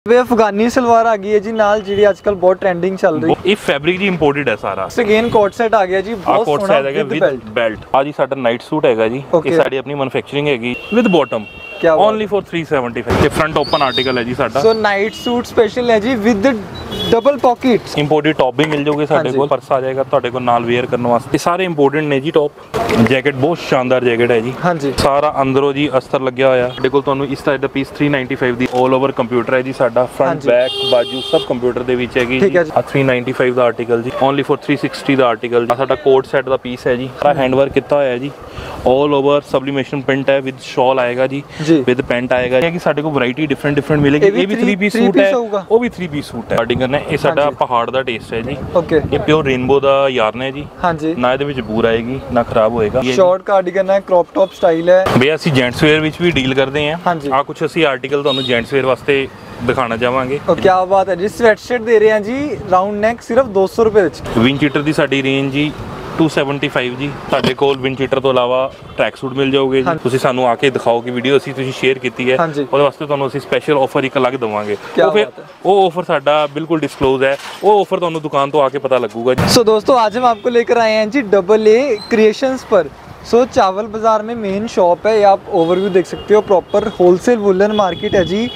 वे अफगानी सलवार आ गई है जी नाल जी आजकल बहुत ट्रेंडिंग चल रही है। ये फैब्रिक जी इंपोर्टेड है सारा। अगेन कोट सेट आ गया जी, बहुत कोट सेट है विद बेल्ट। आ जी साडा नाइट सूट हैगा जी, ये साडी अपनी मैन्युफैक्चरिंग हैगी विद बॉटम, ओनली फॉर 375। ये फ्रंट ओपन आर्टिकल है जी साडा। सो नाइट सूट स्पेशल है जी with double pockets. Imported top भी मिल जाओगे साडे कोल, पर्स आ जाएगा ਤੁਹਾਡੇ ਕੋਲ ਨਾਲ ਵੇਅਰ ਕਰਨ ਵਾਸਤੇ। ये सारे इंपोर्टेड ने जी टॉप। जैकेट बहुत शानदार जैकेट है जी। हाँ जी, सारा अंदरों जी अस्तर लग्या होया। ਸਾਡੇ ਕੋਲ ਤੁਹਾਨੂੰ ਇਸ टाइप ਦਾ ਪੀਸ 395 ਦੀ 올 ਓਵਰ ਕੰਪਿਊਟਰ ਹੈ ਜੀ ਸਾਡਾ। फ्रंट बैक बाजू सब कंप्यूटर ਦੇ ਵਿੱਚ ਹੈਗੀ ਜੀ। ਆ 395 ਦਾ ਆਰਟੀਕਲ ਜੀ, ਓਨਲੀ ਫॉर 360 ਦਾ ਆਰਟੀਕਲ। ਆ ਸਾਡਾ ਕੋਟ ਸੈਟ ਦਾ ਪੀਸ ਹੈ ਜੀ, ਸਾਰਾ ਹੈਂਡ ਵਰਕ ਕੀਤਾ ਹੋਇਆ ਹੈ ਜੀ। 올 ਓਵਰ ਸਬਲੀਮੇਸ਼ਨ ਪ੍ਰਿੰਟ ਹੈ ਵਿਦ ਸ਼ਾਲ ਆਏਗਾ ਜੀ, ਵਿਦ ਪੈਂਟ ਆਏਗਾ। ਇਹ ਕਿ ਸਾਡੇ ਕੋਲ ਵੈਰਾਈਟੀ ਡਿਫਰੈਂਟ ਮਿਲੇਗੀ। ਇਹ ਵੀ 3 ਪੀਸ ਸੂਟ ਹੈ, ਉਹ ਵੀ 3 ਪੀਸ ਸੂਟ ਹੈ। ਕਾਰਡੀਗਨ ਹੈ, ਇਹ ਸਾਡਾ ਪਹਾੜ ਦਾ ਟੇਸਟ ਹੈ ਜੀ। ਇਹ ਪਿਓਰ ਰੇਨਬੋ ਦਾ ਯਾਰਨ ਹੈ ਜੀ। ਹਾਂਜੀ, ਨਾ ਇਹਦੇ ਵਿੱਚ ਬੂਰ ਆਏਗੀ ਨਾ ਖਰਾਬ ਹੋਏਗਾ। ਸ਼ਾਰਟ ਕਾਰਡੀਗਨ ਹੈ, ਕ੍ਰੌਪ ਟੌਪ ਸਟਾਈਲ ਹੈ। ਬਈ ਅਸੀਂ ਜੈਂਟਸ ਵੇਅਰ ਵਿੱਚ ਵੀ ਡੀਲ ਕਰਦੇ ਹਾਂ। ਆ ਕੁਝ ਅਸੀਂ ਆਰਟੀਕਲ ਤੁਹਾਨੂੰ ਜੈਂਟਸ ਵੇਅਰ ਵਾਸਤੇ ਦਿਖਾਣਾ ਚਾਹਾਂਗੇ। क्या बात है जी, स्वेटशर्ट दे रहे हैं जी राउंड नेक सिर्फ 200 रुपए ਵਿੱਚ। ਵਿੰਡ ਚੀਟਰ ਦੀ ਸਾਡੀ ਰੇਂਜ ਜੀ 275 ਜੀ। ਸਾਡੇ ਕੋਲ ਵਿੰਡ ਚੀਟਰ ਤੋਂ ਇਲਾਵਾ ਟਰੈਕ ਸੂਟ ਮਿਲ ਜਾਓਗੇ ਜੀ। ਤੁਸੀਂ ਸਾਨੂੰ ਆ ਕੇ ਦਿਖਾਓ ਕਿ ਵੀਡੀਓ ਅਸੀਂ ਤੁਸੀਂ ਸ਼ੇਅਰ ਕੀਤੀ ਹੈ, ਉਹਦੇ ਵਾਸਤੇ ਤੁਹਾਨੂੰ ਅਸੀਂ ਸਪੈਸ਼ਲ ਆਫਰ ਇੱਕ ਅਲੱਗ ਦਵਾਂਗੇ। ਉਹ ਆਫਰ ਸਾਡਾ ਬਿਲਕੁਲ डिस्क्लोज है, वो ऑफर ਤੁਹਾਨੂੰ ਦੁਕਾਨ ਤੋਂ ਆ ਕੇ ਪਤਾ ਲੱਗੂਗਾ ਜੀ। सो दोस्तों आज हम आपको लेकर आए हैं जी AA क्रिएशंस पर। सो चावल बाजार में मेन शॉप है, ये आप ओवरव्यू देख सकते हो। प्रॉपर होलसेल वुलन मार्केट है जी।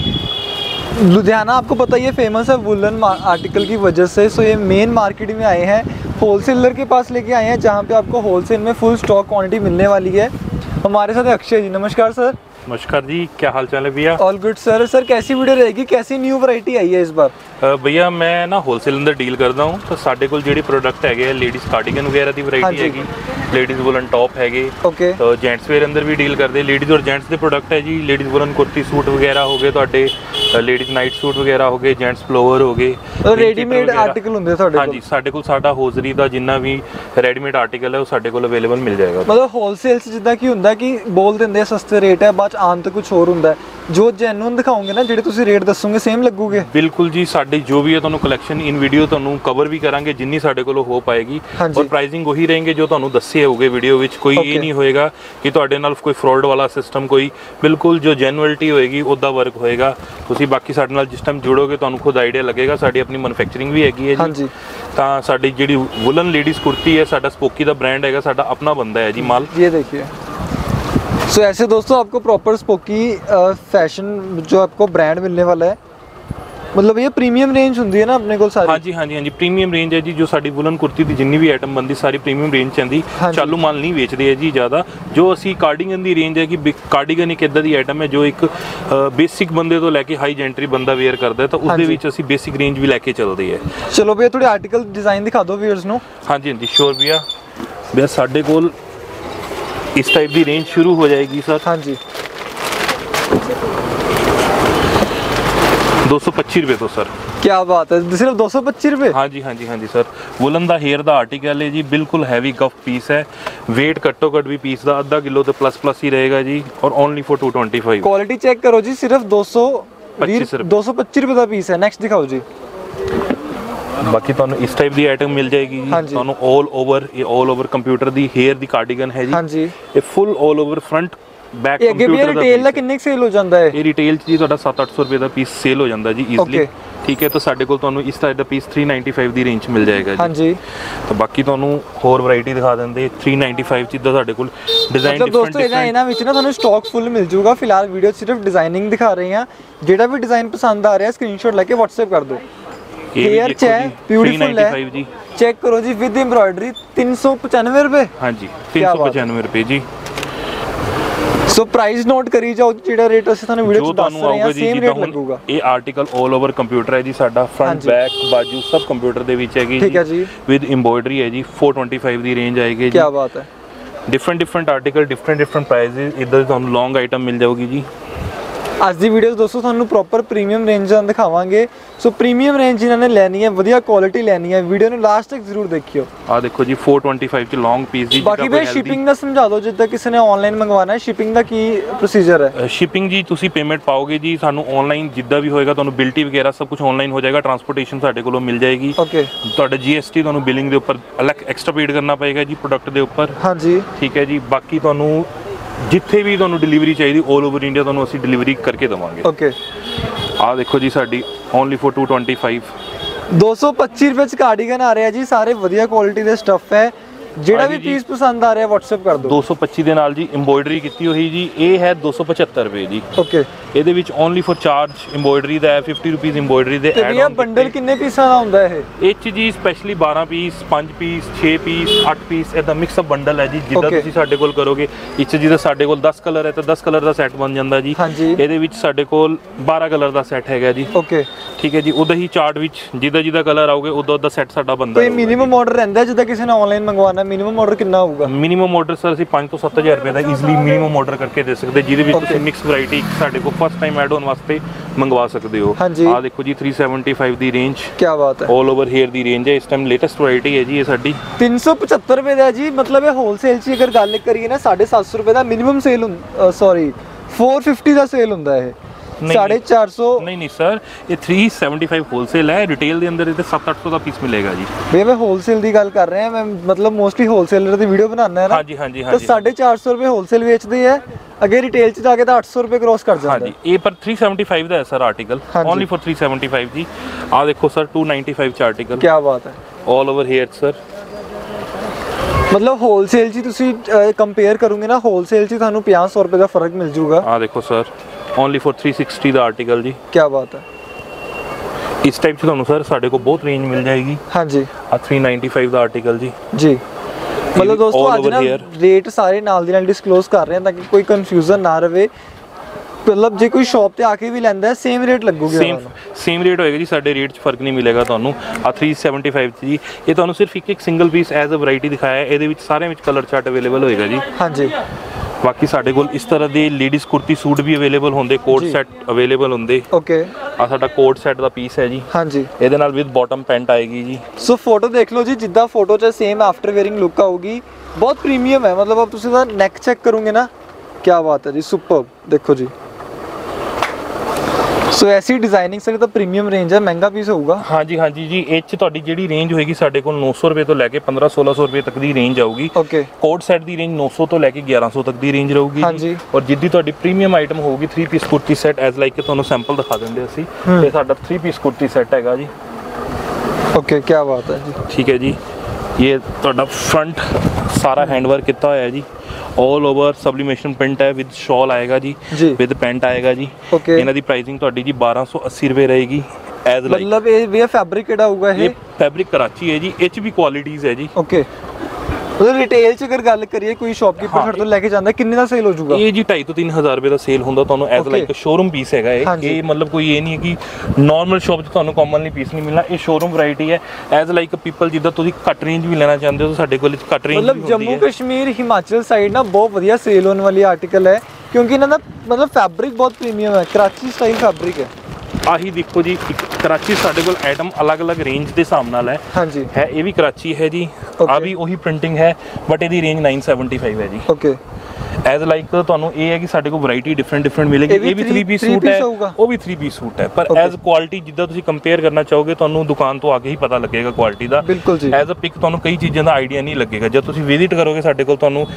लुधियाना आपको पता ही है फेमस है वुलन आर्टिकल की वजह से। सो ये मेन मार्केट में आए हैं, होलसेलर के पास लेके आए हैं जहाँ पे आपको होलसेल में फुल स्टॉक क्वांटिटी मिलने वाली है। हमारे साथ अक्षय जी, नमस्कार सर। नमस्कार जी, क्या हाल चाल है भैया? All good sir. सर कैसी वीडियो रहेगी, कैसी न्यू वैरायटी आई है इस बार? भैया मैं ना होलसेल अंदर डील करता हूँ, तो साढ़े कोल जेडी प्रोडक्ट है लेडीज़ कार्डिगन वगैरह की वैरायटी हैगी, लेडीज़ वुलन टॉप है। तो जेंट्स वेयर अंदर भी डील करते, लेडीज़ और जेंट्स के प्रोडक्ट है जी। लेडीज़ वुलन कुर्ती सूट वगैरह हो गए तुहाडे, लेडीज़ नाइट सूट वगैरह हो गए, जेंट्स प्लोवर हो गए। रेडीमेड आर्टिकल होंगे तुहाडे कोल? हाँ जी, साढ़े कोल साडा होजरी दा जिन्ना भी रेडीमेड आर्टिकल है वो साढ़े कोल अवेलेबल मिल जाएगा। मतलब होलसेल से जिद्दां की हुंदा कि बोल दिंदे सस्ते रेट है, बाद आन तो कुछ होर हुंदा है। जो जेन्युइन दिखाओगे ना, ਜਿਹੜੇ ਤੁਸੀਂ ਰੇਟ ਦੱਸੋਗੇ ਸੇਮ ਲੱਗੂਗੇ? ਬਿਲਕੁਲ ਜੀ, ਸਾਡੀ ਜੋ ਵੀ ਹੈ ਤੁਹਾਨੂੰ ਕਲੈਕਸ਼ਨ ਇਨ ਵੀਡੀਓ ਤੁਹਾਨੂੰ ਕਵਰ ਵੀ ਕਰਾਂਗੇ ਜਿੰਨੀ ਸਾਡੇ ਕੋਲ ਹੋ ਪਾਏਗੀ, ਔਰ ਪ੍ਰਾਈਸਿੰਗ ਉਹੀ ਰਹੇਗੇ ਜੋ ਤੁਹਾਨੂੰ ਦੱਸੇ ਹੋਗੇ ਵੀਡੀਓ ਵਿੱਚ। ਕੋਈ ਇਹ ਨਹੀਂ ਹੋਏਗਾ ਕਿ ਤੁਹਾਡੇ ਨਾਲ ਕੋਈ ਫਰਾਡ ਵਾਲਾ ਸਿਸਟਮ, ਕੋਈ ਬਿਲਕੁਲ ਜੋ ਜੈਨੂਅਲਿਟੀ ਹੋਏਗੀ ਉਹਦਾ ਵਰਕ ਹੋਏਗਾ। ਤੁਸੀਂ ਬਾਕੀ ਸਾਡੇ ਨਾਲ ਜਿਸ ਟਾਈਮ ਜੁੜੋਗੇ ਤੁਹਾਨੂੰ ਖੁਦ ਆਈਡੀਆ ਲੱਗੇਗਾ। ਸਾਡੀ ਆਪਣੀ ਮੈਨੂਫੈਕਚਰਿੰਗ ਵੀ ਹੈਗੀ ਹੈ ਜੀ। ਤਾਂ ਸਾਡੀ ਜਿਹੜੀ ਵੁਲਨ ਲੇਡੀਜ਼ ਕੁਰਤੀ ਹੈ, ਸਾਡਾ ਸਪੋਕੀ ਦਾ ਬ੍ਰਾਂਡ ਹੈਗਾ, ਸਾਡਾ ਆਪਣਾ ਬੰਦਾ ਹੈ ਜੀ ਮਾਲ। ये देखिए। सो ऐसे दोस्तों आपको प्रॉपर स्पोकी फैशन जो आपको ब्रांड मिलने वाला है। मतलब ये प्रीमियम रेंज होंदी है ना अपने को सारी? हाँ जी प्रीमियम रेंज है जी। जो साडी वुलन कुर्ती दी जिन्नी भी आइटम बनदी सारी प्रीमियम रेंज च आंदी। चालू माल नहीं बेचदे है जी ज़्यादा। जो असी कार्डिगन दी रेंज है कि कार्डिगन एक इदां दी आइटम है जो एक बेसिक बंदे तो लैके हाई जेंट्री बंदा वेयर करदा है, तो उसदे विच असी बेसिक रेंज भी लैके चलदे है। चलो भैया थोड़े आर्टिकल डिज़ाइन दिखा दो व्यूअर्स नूं। हाँ जी श्योर भैया। भैया साडे कोल इस टाइप की रेंज शुरू हो जाएगी सर। हाँ जी 225 रुपए तो सर। क्या बात है, सिर्फ 225 रुपए? हाँ जी सर। वुलन दा हेयर दा आर्टिकल है जी, बिल्कुल हैवी कफ पीस है। वेट घट्टो घट भी पीस दा आधा किलो तो प्लस ही रहेगा जी, और ओनली फॉर 225। क्वालिटी चेक करो जी, सिर्फ 225 रुपए का पीस है। नेक्स्ट दिखाओ जी। बाकी ਤੁਹਾਨੂੰ इस टाइप ਦੀ आइटम मिल जाएगी जी। ਤੁਹਾਨੂੰ ऑल ओवर ये ऑल ओवर कंप्यूटर दी हेयर दी कार्डिगन है जी। हाँ जी, ये full all over front back computer ਦਾ ਰਿਟੇਲ ਦਾ ਕਿੰਨੇ ਸੇਲ ਹੋ ਜਾਂਦਾ ਹੈ? ਇਹ ਰਿਟੇਲ ਚ ਜੀ ਤੁਹਾਡਾ 700-800 ਰੁਪਏ ਦਾ ਪੀਸ ਸੇਲ ਹੋ ਜਾਂਦਾ ਜੀ ਈਜ਼ੀਲੀ। ਠੀਕ ਹੈ, ਤਾਂ ਸਾਡੇ ਕੋਲ ਤੁਹਾਨੂੰ ਇਸ ਟਾਈਪ ਦਾ ਪੀਸ 395 ਦੀ ਰੇਂਜ ਮਿਲ ਜਾਏਗਾ ਜੀ। ਹਾਂਜੀ, ਤਾਂ ਬਾਕੀ ਤੁਹਾਨੂੰ ਹੋਰ ਵੈਰਾਈਟੀ ਦਿਖਾ ਦਿੰਦੇ। 395 ਚ ਇਦਾਂ ਸਾਡੇ ਕੋਲ ਡਿਜ਼ਾਈਨ ਡਿਫਰੈਂਟ ਦੋਸਤੋ ਇਹਨਾਂ ਵਿੱਚ ਨਾ ਤੁਹਾਨੂੰ ਸਟਾਕ ਫੁੱਲ ਮਿਲ ਜਾਊਗਾ। ਫਿਲਹਾਲ ਵੀਡੀਓ ਸਿਰਫ ਡਿਜ਼ਾਈਨਿੰਗ ਦਿਖਾ ਰਹੇ ਹਾਂ। ਜਿਹੜਾ ਵੀ ਡਿਜ਼ਾਈਨ ਪਸੰਦ ਆ ਰਿਹਾ ਸਕਰੀਨਸ਼ਾਟ ਲੈ ਕੇ WhatsApp ਕਰ ਦਿਓ। हेयर चेक ब्यूटीफुल है जी, चेक करो जी विद एम्ब्रॉयडरी 395 रुपए। हाँ जी 395 रुपए जी। सो प्राइस नोट करी जाओ, जेड़ा रेट ਅਸੀਂ ਤੁਹਾਨੂੰ ਵੀਡੀਓ ਚ ਦੱਸ ਰਹੇ ਹਾਂ ਸੇਮ ਰੇਟ ਲੱਗੂਗਾ। ਇਹ ਆਰਟੀਕਲ 올 ਓਵਰ ਕੰਪਿਊਟਰ ਹੈ ਜੀ ਸਾਡਾ। ਫਰੰਟ ਬੈਕ ਬਾਜੂ ਸਭ ਕੰਪਿਊਟਰ ਦੇ ਵਿੱਚ ਹੈਗੀ ਜੀ। ਠੀਕ ਹੈ ਜੀ, ਵਿਦ ਐਮਬੋਇਡਰੀ ਹੈ ਜੀ। 425 ਦੀ ਰੇਂਜ ਆਏਗੀ ਜੀ। ਕੀ ਬਾਤ ਹੈ। डिफरेंट आर्टिकल डिफरेंट प्राइसेस इधर ਤੁਹਾਨੂੰ लॉन्ग आइटम मिल जाओगी जी। ਅੱਜ ਦੀ ਵੀਡੀਓ ਦੋਸਤੋ ਤੁਹਾਨੂੰ ਪ੍ਰੋਪਰ ਪ੍ਰੀਮੀਅਮ ਰੇਂਜ ਦਾ ਦਿਖਾਵਾਂਗੇ। ਸੋ ਪ੍ਰੀਮੀਅਮ ਰੇਂਜ ਜਿਨ੍ਹਾਂ ਨੇ ਲੈਣੀ ਹੈ, ਵਧੀਆ ਕੁਆਲਿਟੀ ਲੈਣੀ ਹੈ, ਵੀਡੀਓ ਨੂੰ ਲਾਸਟ ਤੱਕ ਜ਼ਰੂਰ ਦੇਖਿਓ। ਆ ਦੇਖੋ ਜੀ 425 ਚ ਲੌਂਗ ਪੀਸ ਦੀ। ਬਾਕੀ ਵੀ ਸ਼ਿਪਿੰਗ ਦਾ ਸਮਝਾ ਦਿਓ, ਜਿੱਦਾਂ ਕਿਸੇ ਨੇ ਆਨਲਾਈਨ ਮੰਗਵਾਉਣਾ ਹੈ ਸ਼ਿਪਿੰਗ ਦਾ ਕੀ ਪ੍ਰੋਸੀਜਰ ਹੈ? ਸ਼ਿਪਿੰਗ ਜੀ ਤੁਸੀਂ ਪੇਮੈਂਟ ਪਾਓਗੇ ਜੀ ਸਾਨੂੰ ਆਨਲਾਈਨ, ਜਿੱਦਾਂ ਵੀ ਹੋਏਗਾ ਤੁਹਾਨੂੰ ਬਿਲਟੀ ਵਗੈਰਾ ਸਭ ਕੁਝ ਆਨਲਾਈਨ ਹੋ ਜਾਏਗਾ। ਟਰਾਂਸਪੋਰਟੇਸ਼ਨ ਸਾਡੇ ਕੋਲੋਂ ਮਿਲ ਜਾਏਗੀ। ਓਕੇ, ਤੁਹਾਡਾ GST ਤੁਹਾਨੂੰ ਬਿਲਿੰਗ ਦੇ ਉੱਪਰ ਅਲੱਗ ਐਕਸਟਰਾ ਪੇਡ ਕਰਨਾ ਪਏਗਾ ਜੀ ਪ੍ਰੋਡਕਟ ਦੇ ਉੱਪਰ। ਹਾਂਜੀ ਠੀਕ ਹੈ ਜੀ। ਬਾਕੀ ਤੁਹਾਨੂੰ ਜਿੱਥੇ ਵੀ ਤੁਹਾਨੂੰ ਡਿਲੀਵਰੀ ਚਾਹੀਦੀ 올 ਓਵਰ ਇੰਡੀਆ ਤੁਹਾਨੂੰ ਅਸੀਂ ਡਿਲੀਵਰੀ ਕਰਕੇ ਦੇਵਾਂਗੇ। ਓਕੇ। ਆ ਦੇਖੋ ਜੀ ਸਾਡੀ ਓਨਲੀ ਫॉर 225 225 ਰੁਪਏ ਚ ਕਾਰਡੀਗਨ ਆ ਰਿਹਾ ਜੀ, ਸਾਰੇ ਵਧੀਆ ਕੁਆਲਿਟੀ ਦੇ ਸਟੱਫ ਹੈ। ਜਿਹੜਾ ਵੀ ਪੀਸ ਪਸੰਦ ਆ ਰਿਹਾ WhatsApp ਕਰ ਦਿਓ। 225 ਦੇ ਨਾਲ ਜੀ ਐਮਬੋਇਡਰੀ ਕੀਤੀ ਹੋਈ ਜੀ, ਇਹ ਹੈ 275 ਰੁਪਏ ਜੀ। ਓਕੇ, ਇਹਦੇ ਵਿੱਚ ਓਨਲੀ ਫॉर ਚਾਰਜ ਐਮਬੋਇਡਰੀ ਦਾ ਹੈ, 50 ਰੁਪਏ ਐਮਬੋਇਡਰੀ ਦੇ ਐਡ ਆਨ। ਬੰਡਲ ਕਿੰਨੇ ਪੀਸਾਂ ਦਾ ਹੁੰਦਾ ਇਹ ਚ ਜੀ? Specially 12 piece, 5 piece, 6 piece, 8 piece, ਇਹਦਾ ਮਿਕਸ ਅਪ ਬੰਡਲ ਹੈ ਜੀ। ਜਿੱਦਾਂ ਤੁਸੀਂ ਸਾਡੇ ਕੋਲ ਕਰੋਗੇ, ਇੱਚ ਜਿਹਦਾ ਸਾਡੇ ਕੋਲ 10 ਕਲਰ ਹੈ ਤਾਂ 10 ਕਲਰ ਦਾ ਸੈੱਟ ਬਣ ਜਾਂਦਾ ਜੀ। ਇਹਦੇ ਵਿੱਚ ਸਾਡੇ ਕੋਲ 12 ਕਲਰ ਦਾ ਸੈੱਟ ਹੈਗਾ ਜੀ। ਓਕੇ, ਠੀਕ ਹੈ ਜੀ। ਉਹਦਾ ਹੀ ਚਾਰਟ ਵਿੱਚ ਜਿਹਦਾ ਕਲਰ ਆਉਗੇ ਉਹਦਾ ਸੈੱਟ ਸਾਡਾ ਬੰਦਾ। ਕੋਈ ਮਿਨੀਮਮ ਆਰਡਰ ਰਹਿੰਦਾ ਜਿੱਦਾਂ ਕਿਸੇ ਨੇ ਆਨਲਾਈਨ ਮੰਗਵਾਉਣਾ, ਮਿਨੀਮਮ ਆਰਡਰ ਕਿੰਨਾ ਹੋਊਗਾ? ਮਿਨੀਮਮ ਆਰਡਰ ਸਰ ਅਸੀਂ 5 ਤੋਂ 7000 ਰੁਪਏ ਦਾ ਈਜ਼ੀਲੀ ਮਿਨੀਮਮ ਆਰਡਰ ਕਰਕੇ ਦੇ ਸਕਦੇ, ਜਿਹਦੇ ਵਿੱਚ ਤੁਸੀਂ ਮਿਕਸ ਵੈਰਾਈਟੀ ਸਾਡੇ ਕੋਲ ਫਸਟ ਟਾਈਮ ਐਡ ਹੋਣ ਵਾਸਤੇ ਮੰਗਵਾ ਸਕਦੇ ਹੋ। ਆਹ ਦੇਖੋ ਜੀ 375 ਦੀ ਰੇਂਜ, ਕੀ ਬਾਤ ਹੈ। ਆਲ ਓਵਰ ਹੇਅਰ ਦੀ ਰੇਂਜ ਹੈ, ਇਸ ਟਾਈਮ ਲੇਟੈਸਟ ਵੈਰਾਈਟੀ ਹੈ ਜੀ। ਇਹ ਸਾਡੀ 375 ਰੁਪਏ ਦਾ ਜੀ। ਮਤਲਬ ਇਹ ਹੋਲਸੇਲ 'ਚ ਅਗਰ ਗੱਲ ਕਰੀਏ ਨਾ 750 ਰੁਪਏ ਦਾ ਮਿਨੀਮਮ ਸੇਲ, ਸੌਰੀ 450 ਦਾ ਸੇਲ ਹੁੰਦਾ ਹੈ। 450 ਨਹੀਂ ਸਰ, ਇਹ 375 ਹੋਲਸੇਲ ਹੈ। ਰਿਟੇਲ ਦੇ ਅੰਦਰ ਇਹ 700-800 ਦਾ ਪੀਸ ਮਿਲੇਗਾ ਜੀ। ਭਈਆ ਮੈਂ ਹੋਲਸੇਲ ਦੀ ਗੱਲ ਕਰ ਰਿਹਾ, ਮੈਂ ਮਤਲਬ ਮੋਸਟਲੀ ਹੋਲਸੇਲਰ ਦੀ ਵੀਡੀਓ ਬਣਾਉਣਾ ਹੈ ਨਾ। ਹਾਂਜੀ। ਤਾਂ 450 ਰੁਪਏ ਹੋਲਸੇਲ ਵੇਚਦੇ ਹੈ, ਅਗੇ ਰਿਟੇਲ 'ਚ ਜਾ ਕੇ ਤਾਂ 800 ਰੁਪਏ ਕ੍ਰੋਸ ਕਰ ਜਾਂਦਾ। ਹਾਂਜੀ, ਇਹ ਪਰ 375 ਦਾ ਹੈ ਸਰ ਆਰਟੀਕਲ, ਓਨਲੀ ਫॉर 375 ਜੀ। ਆਹ ਦੇਖੋ ਸਰ 295 ਚ ਆਰਟੀਕਲ, ਕੀ ਬਾਤ ਹੈ। ਆਲ ਓਵਰ ਹੇਅਰ ਸਰ, ਮਤਲਬ ਹੋਲਸੇਲ 'ਚ ਤੁਸੀਂ ਕੰਪੇਅਰ ਕਰੋਗੇ ਨਾ, ਹੋਲਸੇਲ 'ਚ ਤੁਹਾਨੂੰ 50-100 ਰੁਪਏ ਦਾ ਫਰਕ ਮਿਲ ਜਾਊਗਾ। ਆਹ ਦੇਖੋ ਸਰ ਓਨਲੀ ਫॉर 360 ਦਾ ਆਰਟੀਕਲ ਜੀ, ਕੀ ਬਾਤ ਹੈ। ਇਸ ਟਾਈਪ 'ਚ ਤੁਹਾਨੂੰ ਸਰ ਸਾਡੇ ਕੋਲ ਬਹੁਤ ਰੇਂਜ ਮਿਲ ਜਾਏਗੀ। ਹਾਂਜੀ, ਆ 395 ਦਾ ਆਰਟੀਕਲ ਜੀ। ਮਤਲਬ ਦੋਸਤੋ ਅੱਜ ਨਾ ਰੇਟ ਸਾਰੇ ਨਾਲ ਦੀ ਨਾਲ ਡਿਸਕਲੋਜ਼ ਕਰ ਰਹੇ ਹਾਂ ਤਾਂ ਕਿ ਕੋਈ ਕਨਫਿਊਜ਼ਨ ਨਾ ਰਵੇ। ਮਤਲਬ ਜੇ ਕੋਈ ਸ਼ਾਪ ਤੇ ਆ ਕੇ ਵੀ ਲੈਂਦਾ ਹੈ ਸੇਮ ਰੇਟ ਲੱਗੂਗਾ, ਸੇਮ ਰੇਟ ਹੋਏਗਾ ਜੀ। ਸਾਡੇ ਰੇਟ 'ਚ ਫਰਕ ਨਹੀਂ ਮਿਲੇਗਾ ਤੁਹਾਨੂੰ। ਆ 375 ਜੀ, ਇਹ ਤੁਹਾਨੂੰ ਸਿਰਫ ਇੱਕ single piece as a variety ਦਿਖਾਇਆ ਹੈ। ਇਹਦੇ ਵਿੱਚ ਸਾਰਿਆਂ ਵਿੱਚ ਕਲਰ ਚਾਰਟ ਅਵੇਲੇਬਲ ਹੋਏਗਾ ਜੀ। ਹਾਂਜੀ, ਬਾਕੀ ਸਾਡੇ ਕੋਲ ਇਸ ਤਰ੍ਹਾਂ ਦੇ ਲੇਡੀਜ਼ ਕੁਰਤੀ ਸੂਟ ਵੀ ਅਵੇਲੇਬਲ ਹੁੰਦੇ, ਕੋਟ ਸੈੱਟ ਅਵੇਲੇਬਲ ਹੁੰਦੇ। ਓਕੇ, ਆ ਸਾਡਾ ਕੋਟ ਸੈੱਟ ਦਾ ਪੀਸ ਹੈ ਜੀ। ਹਾਂਜੀ, ਇਹਦੇ ਨਾਲ ਵਿਦ ਬਾਟਮ ਪੈਂਟ ਆਏਗੀ ਜੀ। ਸੋ ਫੋਟੋ ਦੇਖ ਲਓ ਜੀ, ਜਿੱਦਾਂ ਫੋਟੋ 'ਚ ਸੇਮ ਆਫਟਰ ਵੇਅਰਿੰਗ ਲੁੱਕ ਆਊਗੀ। ਬਹੁਤ ਪ੍ਰੀਮੀਅਮ ਹੈ, ਮਤਲਬ अब ਤੁਸੀਂ ਦਾ ਨੈਕ ਚੈੱਕ ਕਰੋਗੇ ਨਾ, ਕੀ ਬਾਤ ਹੈ ਜੀ, ਸੁਪਰਬ। ਦੇਖੋ ਜੀ, ਸੋ ਐਸੀ ਡਿਜ਼ਾਈਨਿੰਗ ਸਰ ਤਾਂ ਪ੍ਰੀਮੀਅਮ ਰੇਂਜ ਹੈ, ਮਹਿੰਗਾ ਪੀਸ ਹੋਊਗਾ। ਹਾਂਜੀ ਜੀ, ਇਹ 'ਚ ਤੁਹਾਡੀ ਜਿਹੜੀ ਰੇਂਜ ਹੋਏਗੀ ਸਾਡੇ ਕੋਲ 900 ਰੁਪਏ ਤੋਂ ਲੈ ਕੇ 1500-1600 ਰੁਪਏ ਤੱਕ ਦੀ ਰੇਂਜ ਆਊਗੀ। ਓਕੇ, ਕੋਟ ਸੈਟ ਦੀ ਰੇਂਜ 900 ਤੋਂ ਲੈ ਕੇ 1100 ਤੱਕ ਦੀ ਰੇਂਜ ਰਹੂਗੀ। ਹਾਂਜੀ, ਔਰ ਜਿੱਦੀ ਤੁਹਾਡੀ ਪ੍ਰੀਮੀਅਮ ਆਈਟਮ ਹੋਊਗੀ 3 piece kurti set, as like ਕਿ ਤੁਹਾਨੂੰ ਸੈਂਪਲ ਦਿਖਾ ਦਿੰਦੇ ਅਸੀਂ। ਇਹ ਸਾਡਾ 3 ਪੀਸ ਕੁਰਤੀ ਸੈਟ ਹੈਗਾ ਜੀ। ਓਕੇ, ਕੀ ਬਾਤ ਹੈ ਜੀ। ਠੀਕ ਹੈ ਜੀ, ਇਹ ਤੁਹਾਡਾ ਫਰੰਟ ਸਾਰਾ ਹੈਂਡਵਰਕ ਕੀਤਾ ਹੋਇਆ ਹੈ ਜੀ। ऑल ओवर सब्लिमेशन प्रिंट है, विद शॉल आएगा जी, विद पेंट आएगा जी। इन्हां दी प्राइसिंग तुहाडी जी 1280 रुपए रहेगी। एज लाइक मतलब ये फैब्रिक केड़ा होगा? ये फैब्रिक कराची है जी, एच भी क्वालिटीज है जी। ओके, मतलब रिटेल च अगर गल करिए कोई शॉपकीपर ਸਾਡੇ ਤੋਂ ਲੈ ਕੇ ਜਾਂਦਾ ਕਿੰਨੇ ਦਾ ਸੇਲ ਹੋ ਜਾਊਗਾ? ਇਹ ਜੀ 2.5 ਤੋਂ 3000 ਰੁਪਏ ਦਾ ਸੇਲ ਹੁੰਦਾ ਤੁਹਾਨੂੰ, ਐਜ਼ ਲਾਈਕ ਸ਼ੋਰੂਮ ਪੀਸ ਹੈਗਾ ਇਹ ਮਤਲਬ ਕੋਈ ਇਹ ਨਹੀਂ ਹੈ ਕਿ ਨਾਰਮਲ ਸ਼ਾਪ 'ਚ ਤੁਹਾਨੂੰ ਕਾਮਨਲੀ ਪੀਸ ਨਹੀਂ ਮਿਲਣਾ। ਇਹ ਸ਼ੋਰੂਮ ਵੈਰਾਈਟੀ ਹੈ, ਐਜ਼ ਲਾਈਕ ਪੀਪਲ ਜਿੱਦਾਂ ਤੁਸੀਂ ਕੱਟ ਰੇਂਜ ਵੀ ਲੈਣਾ ਚਾਹੁੰਦੇ ਹੋ ਤਾਂ ਸਾਡੇ ਕੋਲ ਕੱਟ ਰੇਂਜ ਮਤਲਬ ਜੰਮੂ ਕਸ਼ਮੀਰ ਹਿਮਾਚਲ ਸਾਈਡ ਨਾ ਬਹੁਤ ਵਧੀਆ ਸੇਲ ਹੋਣ ਵਾਲੀ ਆਰਟੀਕਲ ਹੈ, ਕਿਉਂਕਿ ਇਹਨਾਂ ਦਾ ਮਤਲਬ ਫੈਬਰਿਕ ਬਹੁਤ ਪ੍ਰੀਮੀਅਮ ਹੈ, ਕਰਾਚੀ ਸਟਾਈਲ ਫੈਬਰਿਕ ਹੈ। ਆਹੀ ਦੇਖੋ ਜੀ, ਇੱਕ कराची ਸਾਡੇ ਕੋਲ ਆਈਟਮ ਅਲੱਗ-ਅਲੱਗ ਰੇਂਜ ਦੇ ਹਿਸਾਬ ਨਾਲ ਹੈ। ਹਾਂਜੀ, ਹੈ ਇਹ ਵੀ कराची है जी। ਆ ਵੀ ਉਹੀ ਪ੍ਰਿੰਟਿੰਗ ਹੈ ਬਟ ਇਹਦੀ ਰੇਂਜ 975 ਹੈ ਜੀ। ਓਕੇ, ਐਜ਼ ਲਾਈਕ ਤੁਹਾਨੂੰ ਇਹ ਹੈ ਕਿ ਸਾਡੇ ਕੋਲ ਵੈਰਾਈਟੀ ਡਿਫਰੈਂਟ ਮਿਲੇਗੀ। ਇਹ ਵੀ 3 ਪੀਸ ਸੂਟ ਹੈ, ਉਹ ਵੀ 3 ਪੀਸ ਸੂਟ ਹੈ, ਪਰ ਐਜ਼ ਕੁਆਲਿਟੀ ਜਿੱਦਾਂ ਤੁਸੀਂ ਕੰਪੇਅਰ ਕਰਨਾ ਚਾਹੋਗੇ ਤੁਹਾਨੂੰ ਦੁਕਾਨ ਤੋਂ ਆ ਕੇ ਹੀ ਪਤਾ ਲੱਗੇਗਾ ਕੁਆਲਿਟੀ ਦਾ। ਬਿਲਕੁਲ ਜੀ, ਐਜ਼ ਅ ਪਿਕ ਤੁਹਾਨੂੰ ਕਈ ਚੀਜ਼ਾਂ ਦਾ ਆਈਡੀਆ ਨਹੀਂ ਲੱਗੇਗਾ। ਜਦ ਤੁਸੀਂ ਵਿਜ਼ਿਟ ਕਰੋਗੇ ਸਾਡੇ ਕੋਲ ਤੁਹਾਨੂੰ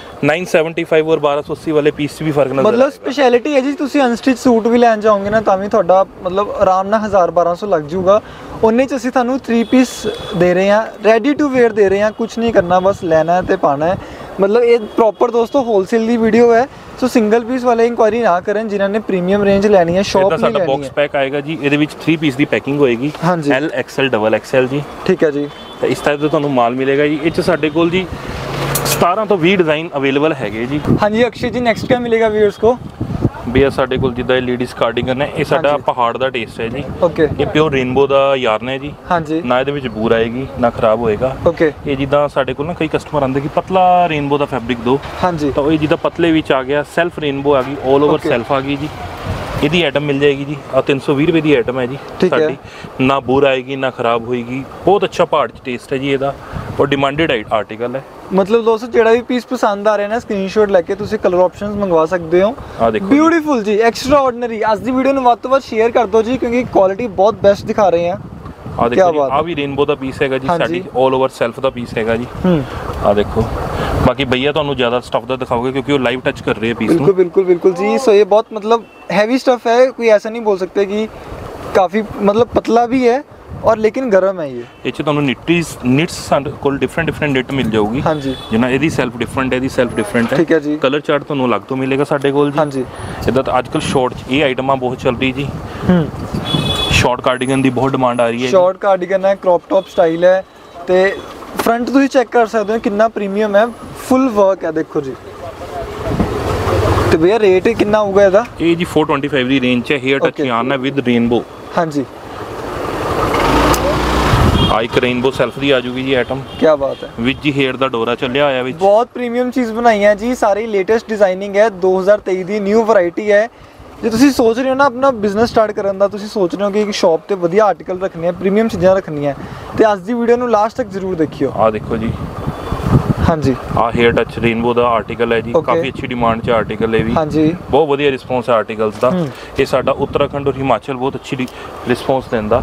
975 ਔਰ 1280 ਵਾਲੇ ਪੀਸ 'ਚ ਵੀ ਫਰਕ ਨਜ਼ਰ ਆਏਗਾ। ਮਤਲਬ ਸਪੈਸ਼ਲਿਟੀ ਹੈ ਜੀ, ਤੁਸੀਂ ਅਨਸਟਿਚ ਸੂਟ ਵੀ ਲੈਣ ਜਾਓਗੇ ਨਾ ਤਾਂ ਵੀ ਤੁਹਾਡਾ ਮਤਲਬ ਆਰਾਮ ਨਾਲ 1000-1200 ਲੱਗ ਜਾਊਗਾ। ਉਹਨੇ 'ਚ ਅਸੀਂ ਤੁਹਾਨੂੰ 3 ਪੀਸ ਦੇ ਰਹੇ ਹਾਂ, ਰੈਡੀ ਟੂ ਵੇਅਰ ਦੇ ਰਹੇ ਹਾਂ, ਕੁਝ ਨਹੀਂ ਕਰਨਾ, ਬਸ ਲੈਣਾ ਹੈ ਤੇ ਪਾਣਾ ਹੈ। मतलब ये प्रॉपर दोस्तों होलसेल दी वीडियो है, सो सिंगल पीस वाले इंक्वायरी ना करें जिन्होंने प्रीमियम रेंज लेनी है। शॉप नहीं लेनी है। बॉक्स पैक आएगा जी, ਇਹਦੇ ਵਿੱਚ 3 ਪੀਸ ਦੀ ਪੈਕਿੰਗ ਹੋਏਗੀ। ਹਾਂਜੀ, L XL डबल XL ਜੀ। ठीक है जी, ਤੇ ਇਸ ਟਾਈਪ ਦਾ ਤੁਹਾਨੂੰ ਮਾਲ ਮਿਲੇਗਾ ਜੀ। ਇਹ 'ਚ ਸਾਡੇ ਕੋਲ ਜੀ 17 ਤੋਂ 20 ਡਿਜ਼ਾਈਨ ਅਵੇਲੇਬਲ ਹੈਗੇ ਜੀ। ਹਾਂਜੀ ਅਕਸ਼य जी, नेक्स्ट क्या मिलेगा व्यूअर्स को? भैया ਸਾਡੇ ਕੋਲ ਜਿੱਦਾਂ ਇਹ ਲੇਡੀਜ਼ ਕਾਰਡੀਗਨ ਹੈ, ਇਹ ਸਾਡਾ ਪਹਾੜ ਦਾ ਟੇਸਟ ਹੈ ਜੀ। ਓਕੇ, ਇਹ ਪਿਓਰ ਰੇਨਬੋ ਦਾ ਯਾਰਨ ਹੈ ਜੀ। ਹਾਂਜੀ, ਨਾ ਇਹਦੇ ਵਿੱਚ ਬੂਰ ਆਏਗੀ ਨਾ ਖਰਾਬ ਹੋਏਗਾ। ਓਕੇ, ਇਹ ਜਿੱਦਾਂ ਸਾਡੇ ਕੋਲ ਨਾ ਕਈ ਕਸਟਮਰ ਆਉਂਦੇ ਕਿ ਪਤਲਾ ਰੇਨਬੋ ਦਾ ਫੈਬਰਿਕ ਦਿਓ। ਹਾਂਜੀ, ਤਾਂ ਇਹ ਜਿੱਦਾਂ ਪਤਲੇ ਵਿੱਚ ਆ ਗਿਆ, ਸੈਲਫ ਰੇਨਬੋ ਆ ਗਈ, ਆਲ ਓਵਰ ਸੈਲਫ ਆ ਗਈ ਜੀ। ਇਹਦੀ ਆਈਟਮ ਮਿਲ ਜਾਏਗੀ ਜੀ, ਆ 320 ਰੁਪਏ ਦੀ ਆਈਟਮ ਹੈ ਜੀ ਸਾਡੀ। ਨਾ ਬੂਰ ਆਏਗੀ ਨਾ ਖਰਾਬ ਹੋਏਗੀ, ਬਹੁਤ ਅੱਛਾ ਪਹਾੜ 'ਚ ਟੇਸਟ ਹੈ ਜੀ ਇਹਦਾ, ਔਰ ਡਿਮਾਂਡਡ ਆਰਟੀਕਲ ਹੈ। मतलब दोस्तों ਜਿਹੜਾ ਵੀ ਪੀਸ ਪਸੰਦ ਆ ਰਿਹਾ ਨਾ ਸਕਰੀਨਸ਼ਾਟ ਲੈ ਕੇ ਤੁਸੀਂ ਕਲਰ ਆਪਸ਼ਨਸ ਮੰਗਵਾ ਸਕਦੇ ਹੋ। ਆ ਦੇਖੋ ਬਿਊਟੀਫੁਲ ਜੀ, ਐਕਸਟਰਾ ਆਰਡੀਨਰੀ। ਅੱਜ ਦੀ ਵੀਡੀਓ ਨੂੰ ਵੱਧ ਤੋਂ ਵੱਧ ਸ਼ੇਅਰ ਕਰ ਦਿਓ ਜੀ, ਕਿਉਂਕਿ ਕੁਆਲਿਟੀ ਬਹੁਤ ਬੈਸਟ ਦਿਖਾ ਰਹੇ ਆ। ਆ ਦੇਖੋ ਆ ਵੀ ਰੇਨਬੋ ਦਾ ਪੀਸ ਹੈਗਾ ਜੀ ਸਾਡੀ, ਆਲ ਓਵਰ ਸੈਲਫ ਦਾ ਪੀਸ ਹੈਗਾ ਜੀ। ਆ ਦੇਖੋ, ਬਾਕੀ भैया ਤੁਹਾਨੂੰ ਜ਼ਿਆਦਾ ਸਟਫ ਦਾ ਦਿਖਾਓਗੇ क्योंकि वो लाइव टच कर रहे हैं पीस। बिल्कुल बिल्कुल बिल्कुल जी। सो ये बहुत मतलब हैवी स्टफ है, कोई ऐसा नहीं बोल सकते कि काफ़ी मतलब पतला भी है और लेकिन गर्म है ये। ਇਹ 'ਚ ਤੁਹਾਨੂੰ ਨਿਟਸ ਸਾਡੇ ਕੋਲ ਡਿਫਰੈਂਟ ਨਿਟ ਮਿਲ ਜਾਊਗੀ। ਹਾਂਜੀ ਜਿਵੇਂ ਇਹਦੀ ਸੈਲਫ ਡਿਫਰੈਂਟ ਹੈ, ਇਹਦੀ ਸੈਲਫ ਡਿਫਰੈਂਟ ਹੈ। ਠੀਕ ਹੈ ਜੀ। ਕਲਰ ਚਾਰਟ ਤੁਹਾਨੂੰ ਅਲੱਗ ਤੋਂ ਮਿਲੇਗਾ ਸਾਡੇ ਕੋਲ ਜੀ। ਹਾਂਜੀ ਇਦਾਂ ਤਾਂ ਅੱਜ ਕੱਲ੍ਹ ਸ਼ਾਰਟ 'ਚ ਇਹ ਆਈਟਮਾਂ ਬਹੁਤ ਚੱਲ ਰਹੀ ਜੀ। ਸ਼ਾਰਟ ਕਾਰਡੀਗਨ ਦੀ ਬਹੁਤ ਡਿਮਾਂਡ ਆ ਰਹੀ ਹੈ। ਸ਼ਾਰਟ ਕਾਰਡੀਗਨ ਹੈ, ਕ੍ਰੌਪ ਟੌਪ ਸਟਾਈਲ ਹੈ ਤੇ ਫਰੰਟ ਤੁਸੀਂ ਚੈੱਕ ਕਰ ਸਕਦੇ ਹੋ ਕਿੰਨਾ ਪ੍ਰੀਮੀਅਮ ਹੈ, ਫੁੱਲ ਵਰਕ ਹੈ ਦੇਖੋ ਜੀ। ਤੇ ਭਈਆ ਰੇਟ ਕਿੰਨਾ ਹੋਊਗਾ ਇਹਦਾ? ਇਹ ਜੀ 425 ਦੀ ਰੇਂਜ 'ਚ ਹੈ। ਹੇਅਰ ਟੱਚ ਆਨ ਹੈ ਵਿਦ ਰੇਨਬੋ। ਹਾਂਜੀ ਆ ਇੱਕ ਰੇਨਬੋ ਸੈਲਫ ਦੀ ਆ ਜੂਗੀ ਜੀ ਆਈਟਮ। ਕੀ ਬਾਤ ਹੈ। ਵਿੱਚ ਜੀ ਹੇਅਰ ਦਾ ਡੋਰਾ ਚੱਲਿਆ ਹੋਇਆ ਵਿੱਚ। ਬਹੁਤ ਪ੍ਰੀਮੀਅਮ ਚੀਜ਼ ਬਣਾਈ ਹੈ ਜੀ, ਸਾਰੀ ਲੇਟੈਸਟ ਡਿਜ਼ਾਈਨਿੰਗ ਹੈ, 2023 ਦੀ ਨਿਊ ਵੈਰਾਈਟੀ ਹੈ। ਜੇ ਤੁਸੀਂ ਸੋਚ ਰਹੇ ਹੋ ਨਾ ਆਪਣਾ ਬਿਜ਼ਨਸ ਸਟਾਰਟ ਕਰਨ ਦਾ, ਤੁਸੀਂ ਸੋਚ ਰਹੇ ਹੋ ਕਿ ਇੱਕ ਸ਼ਾਪ ਤੇ ਵਧੀਆ ਆਰਟੀਕਲ ਰੱਖਣੇ ਆ, ਪ੍ਰੀਮੀਅਮ ਚੀਜ਼ਾਂ ਰੱਖਣੀਆਂ, ਤੇ ਅੱਜ ਦੀ ਵੀਡੀਓ ਨੂੰ ਲਾਸਟ ਤੱਕ ਜ਼ਰੂਰ ਦੇਖਿਓ। ਆ ਦੇਖੋ ਜੀ। ਹਾਂਜੀ ਆ ਹੇਅਰ ਟੱਚ ਰੇਨਬੋ ਦਾ ਆਰਟੀਕਲ ਹੈ ਜੀ। ਕਾਫੀ ਅੱਛੀ ਡਿਮਾਂਡ 'ਚ ਆਰਟੀਕਲ ਹੈ ਵੀ। ਹਾਂਜੀ ਬਹੁਤ ਵਧੀਆ ਰਿਸਪੌਂਸ ਹੈ ਆਰਟੀਕਲਸ ਦਾ। ਇਹ ਸਾਡਾ ਉੱਤਰਾਖੰਡ ਔਰ ਹਿਮਾਚਲ ਬਹੁਤ ਅੱਛੀ ਰਿਸਪੌਂਸ ਦਿੰਦਾ।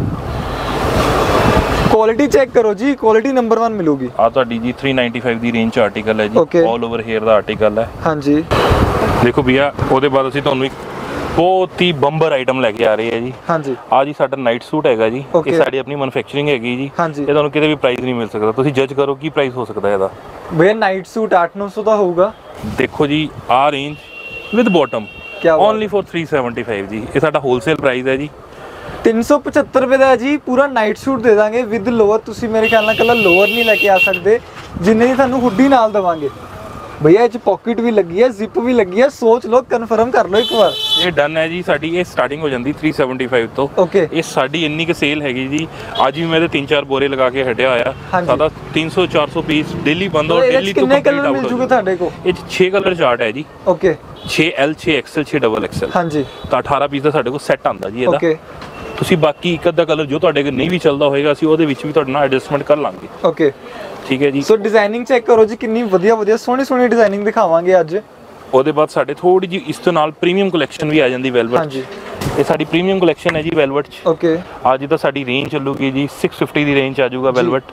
ਕੁਆਲਿਟੀ ਚੈੱਕ ਕਰੋ ਜੀ, ਕੁਆਲਿਟੀ ਨੰਬਰ 1 ਮਿਲੂਗੀ। ਆ ਤੁਹਾਡੀ ਜੀ 395 ਦੀ ਰੇਂਜ 'ਚ ਆਰਟੀਕਲ ਹੈ ਜੀ। ਆਲ ਓਵਰ ਹੇਅਰ ਦਾ ਆਰਟੀਕਲ ਹੈ। ਹਾਂਜੀ ਦੇਖੋ ਭਈਆ, ਉਹਦੇ ਬਾਅਦ ਅਸੀਂ ਤੁਹਾਨੂੰ ਇੱਕ ਬਹੁਤ ਹੀ ਬੰਬਰ ਆਈਟਮ ਲੈ ਕੇ ਆ ਰਹੇ ਹਾਂ ਜੀ। ਹਾਂਜੀ ਆ ਜੀ ਸਾਡਾ ਨਾਈਟ ਸੂਟ ਹੈਗਾ ਜੀ। ਇਹ ਸਾਡੀ ਆਪਣੀ ਮੈਨੂਫੈਕਚਰਿੰਗ ਹੈਗੀ ਜੀ। ਇਹ ਤੁਹਾਨੂੰ ਕਿਤੇ ਵੀ ਪ੍ਰਾਈਸ ਨਹੀਂ ਮਿਲ ਸਕਦਾ। ਤੁਸੀਂ ਜੱਜ ਕਰੋ ਕੀ ਪ੍ਰਾਈਸ ਹੋ ਸਕਦਾ ਇਹਦਾ। ਭਈਆ ਨਾਈਟ ਸੂਟ 800-900 ਦਾ ਹੋਊਗਾ। ਦੇਖੋ ਜੀ ਆ range with bottom only for 375 ਜੀ। ਇਹ ਸਾਡਾ ਹੋਲਸੇਲ ਪ੍ਰਾਈਸ ਹੈ ਜੀ। 375 ਰੁਪਏ ਦਾ ਜੀ ਪੂਰਾ ਨਾਈਟ ਸੂਟ ਦੇ ਦਾਂਗੇ ਵਿਦ ਲੋਅਰ। ਤੁਸੀਂ ਮੇਰੇ ਖਿਆਲ ਨਾਲ ਕੱਲਾ ਲੋਅਰ ਨਹੀਂ ਲੈ ਕੇ ਆ ਸਕਦੇ, ਜਿੰਨੇ ਦੀ ਤੁਹਾਨੂੰ ਹੁੱਡੀ ਨਾਲ ਦਵਾਂਗੇ। ਭਈਆ ਇਹ 'ਚ ਪਾਕਟ ਵੀ ਲੱਗੀ ਹੈ, ਜ਼ਿਪ ਵੀ ਲੱਗੀ ਹੈ, ਸੋਚ ਲਓ, ਕਨਫਰਮ ਕਰ ਲਓ ਇੱਕ ਵਾਰ। ਇਹ ਡਨ ਹੈ ਜੀ ਸਾਡੀ। ਇਹ ਸਟਾਰਟਿੰਗ ਹੋ ਜਾਂਦੀ 375 ਤੋਂ। ਓਕੇ ਇਹ ਸਾਡੀ ਇੰਨੀ ਕੁ ਸੇਲ ਹੈਗੀ ਜੀ। ਅੱਜ ਵੀ ਮੈਂ ਤੇ 3-4 ਬੋਰੇ ਲਗਾ ਕੇ ਹਟਿਆ ਹੋਇਆ। ਸਾਡਾ 300-400 ਪੀਸ ਡੇਲੀ ਬੰਦ ਔਰ ਡੇਲੀ ਤੋਂ ਕਿੰਨੇ ਕਲਰ ਮਿਲ ਜੂਗੇ ਤੁਹਾਡੇ ਕੋਲ? ਇਹ 'ਚ 6 ਕਲਰ ਚਾਰਟ ਹੈ ਜੀ। Okay 6L 6XL 6XXL। ਹਾਂਜੀ ਤਾਂ 18 ਪੀਸ ਦਾ ਸਾਡੇ ਕੋਲ ਸੈੱਟ ਆਂਦਾ ਜੀ ਇਹਦਾ। ਓਕੇ ਤੁਸੀਂ ਬਾਕੀ ਇੱਕ ਅੱਧਾ ਕਲਰ ਜੋ ਤੁਹਾਡੇ ਕੋਲ ਨਹੀਂ ਵੀ ਚੱਲਦਾ ਹੋਏਗਾ, ਅਸੀਂ ਉਹਦੇ ਵਿੱਚ ਵੀ ਤੁਹਾਡੇ ਨਾਲ ਐਡਜਸਟਮੈਂਟ ਕਰ ਲਾਂਗੇ। ਓਕੇ ਠੀਕ ਹੈ ਜੀ। ਸੋ ਡਿਜ਼ਾਈਨਿੰਗ ਚੈੱਕ ਕਰੋ ਜੀ, ਕਿੰਨੀ ਵਧੀਆ ਸੋਹਣੀ ਡਿਜ਼ਾਈਨਿੰਗ ਦਿਖਾਵਾਂਗੇ ਅੱਜ। ਉਹਦੇ ਬਾਅਦ ਸਾਡੇ ਥੋੜੀ ਜੀ ਇਸ ਤੋਂ ਨਾਲ ਪ੍ਰੀਮੀਅਮ ਕਲੈਕਸ਼ਨ ਵੀ ਆ ਜਾਂਦੀ ਵੈਲਵਟ। ਹਾਂਜੀ ਇਹ ਸਾਡੀ ਪ੍ਰੀਮੀਅਮ ਕਲੈਕਸ਼ਨ ਹੈ ਜੀ ਵੈਲਵਟ 'ਚ। ਓਕੇ ਅੱਜ ਤਾਂ ਸਾਡੀ ਰੇਂਜ ਚੱਲੂਗੀ ਜੀ 650 ਦੀ ਰੇਂਜ 'ਚ ਆ ਜਾਊਗਾ ਵੈਲਵਟ।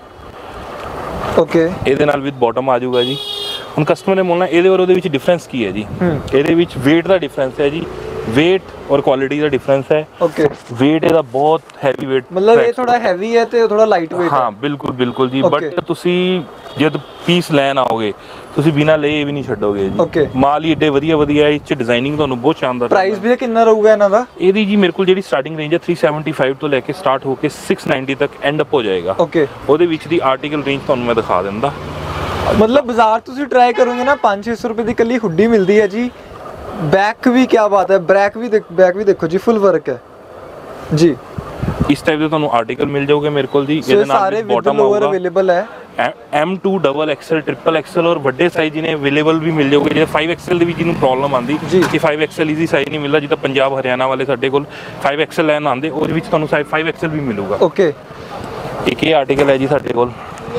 ਓਕੇ ਇਹਦੇ ਨਾਲ ਵਿਦ ਬਾਟਮ ਆ ਜਾਊਗਾ ਜੀ। ਹੁਣ ਕਸਟਮਰ ਨੇ ਬੋਲਣਾ ਇਹਦੇ ਔਰ ਉਹਦੇ ਵਿੱਚ ਡਿਫਰੈਂਸ ਕੀ ਹੈ ਜੀ। ਇਹਦੇ ਵਿੱਚ weight ਦਾ ਡਿਫਰੈਂਸ ਹੈ ਜੀ। weight ਔਰ ਕੁਆਲਿਟੀ ਦਾ ਡਿਫਰੈਂਸ ਹੈ। ਓਕੇ weight ਇਹਦਾ ਬਹੁਤ ਹੈਵੀ weight, ਮਤਲਬ ਇਹ ਥੋੜਾ ਹੈਵੀ ਹੈ ਤੇ ਥੋੜਾ ਲਾਈਟ weight ਹੈ। ਹਾਂ ਬਿਲਕੁਲ ਜੀ। ਬਟ ਤੁਸੀਂ ਜਦ ਪੀਸ ਲੈਣ ਆਓਗੇ ਤੁਸੀਂ ਬਿਨਾਂ ਲਏ ਵੀ ਨਹੀਂ ਛੱਡੋਗੇ ਜੀ। ਮਾਲ ਹੀ ਏਡੇ ਵਧੀਆ ਇਸ 'ਚ ਡਿਜ਼ਾਈਨਿੰਗ ਤੁਹਾਨੂੰ ਬਹੁਤ ਸ਼ਾਨਦਾਰ। ਪ੍ਰਾਈਸ ਵੀ ਕਿੰਨਾ ਰਹੂਗਾ ਇਹਨਾਂ ਦਾ? ਇਹਦੀ ਜੀ ਮੇਰੇ ਕੋਲ ਜਿਹੜੀ ਸਟਾਰਟਿੰਗ ਰੇਂਜ ਹੈ 375 ਤੋਂ ਲੈ ਕੇ ਸਟਾਰਟ ਹੋ ਕੇ 690 ਤੱਕ ਐਂਡ ਅਪ ਹੋ ਜਾਏਗਾ। ਓਕੇ ਉਹਦੇ ਵਿੱਚ ਦੀ ਆਰਟੀਕਲ ਰੇਂਜ ਤੁਹਾਨੂੰ ਮੈਂ ਦਿਖਾ ਦਿੰਦਾ। मतलब बाजार ਤੁਸੀਂ ट्राई करोगे ना 500-600 रुपए ਦੀ ਕੱਲੀ ਹੁੱਡੀ ਮਿਲਦੀ ਹੈ ਜੀ। बैक भी क्या बात है, बैक भी देखो जी, फुल वर्क है जी। इस टाइप ਦੇ ਤੁਹਾਨੂੰ ਆਰਟੀਕਲ ਮਿਲ ਜਾਊਗੇ ਮੇਰੇ ਕੋਲ ਜੀ। ਇਹਦੇ ਨਾਲ ਬਾਟਮ ਆਊਗਾ ਅਵੇਲੇਬਲ ਹੈ। M2 XXL ट्रिपल XL और ਵੱਡੇ ਸਾਈਜ਼ ਨੇ ਅਵੇਲੇਬਲ ਵੀ ਮਿਲ ਜਾਊਗੇ। ਜੇ 5XL ਦੇ ਵਿੱਚ ਜਿਹਨੂੰ ਪ੍ਰੋਬਲਮ ਆਂਦੀ ਕਿ 5XL ਈਜ਼ੀ ਸਾਈਜ਼ ਨਹੀਂ ਮਿਲਦਾ, ਜਿੱਦਾਂ ਪੰਜਾਬ ਹਰਿਆਣਾ ਵਾਲੇ ਸਾਡੇ ਕੋਲ 5XL ਲੈਣ ਆਉਂਦੇ, ਉਹਦੇ ਵਿੱਚ ਤੁਹਾਨੂੰ 5XL ਵੀ ਮਿਲੂਗਾ। ਓਕੇ ਇੱਕ ਇਹ ਆਰਟੀਕਲ ਹੈ ਜੀ ਸਾਡੇ ਕੋਲ।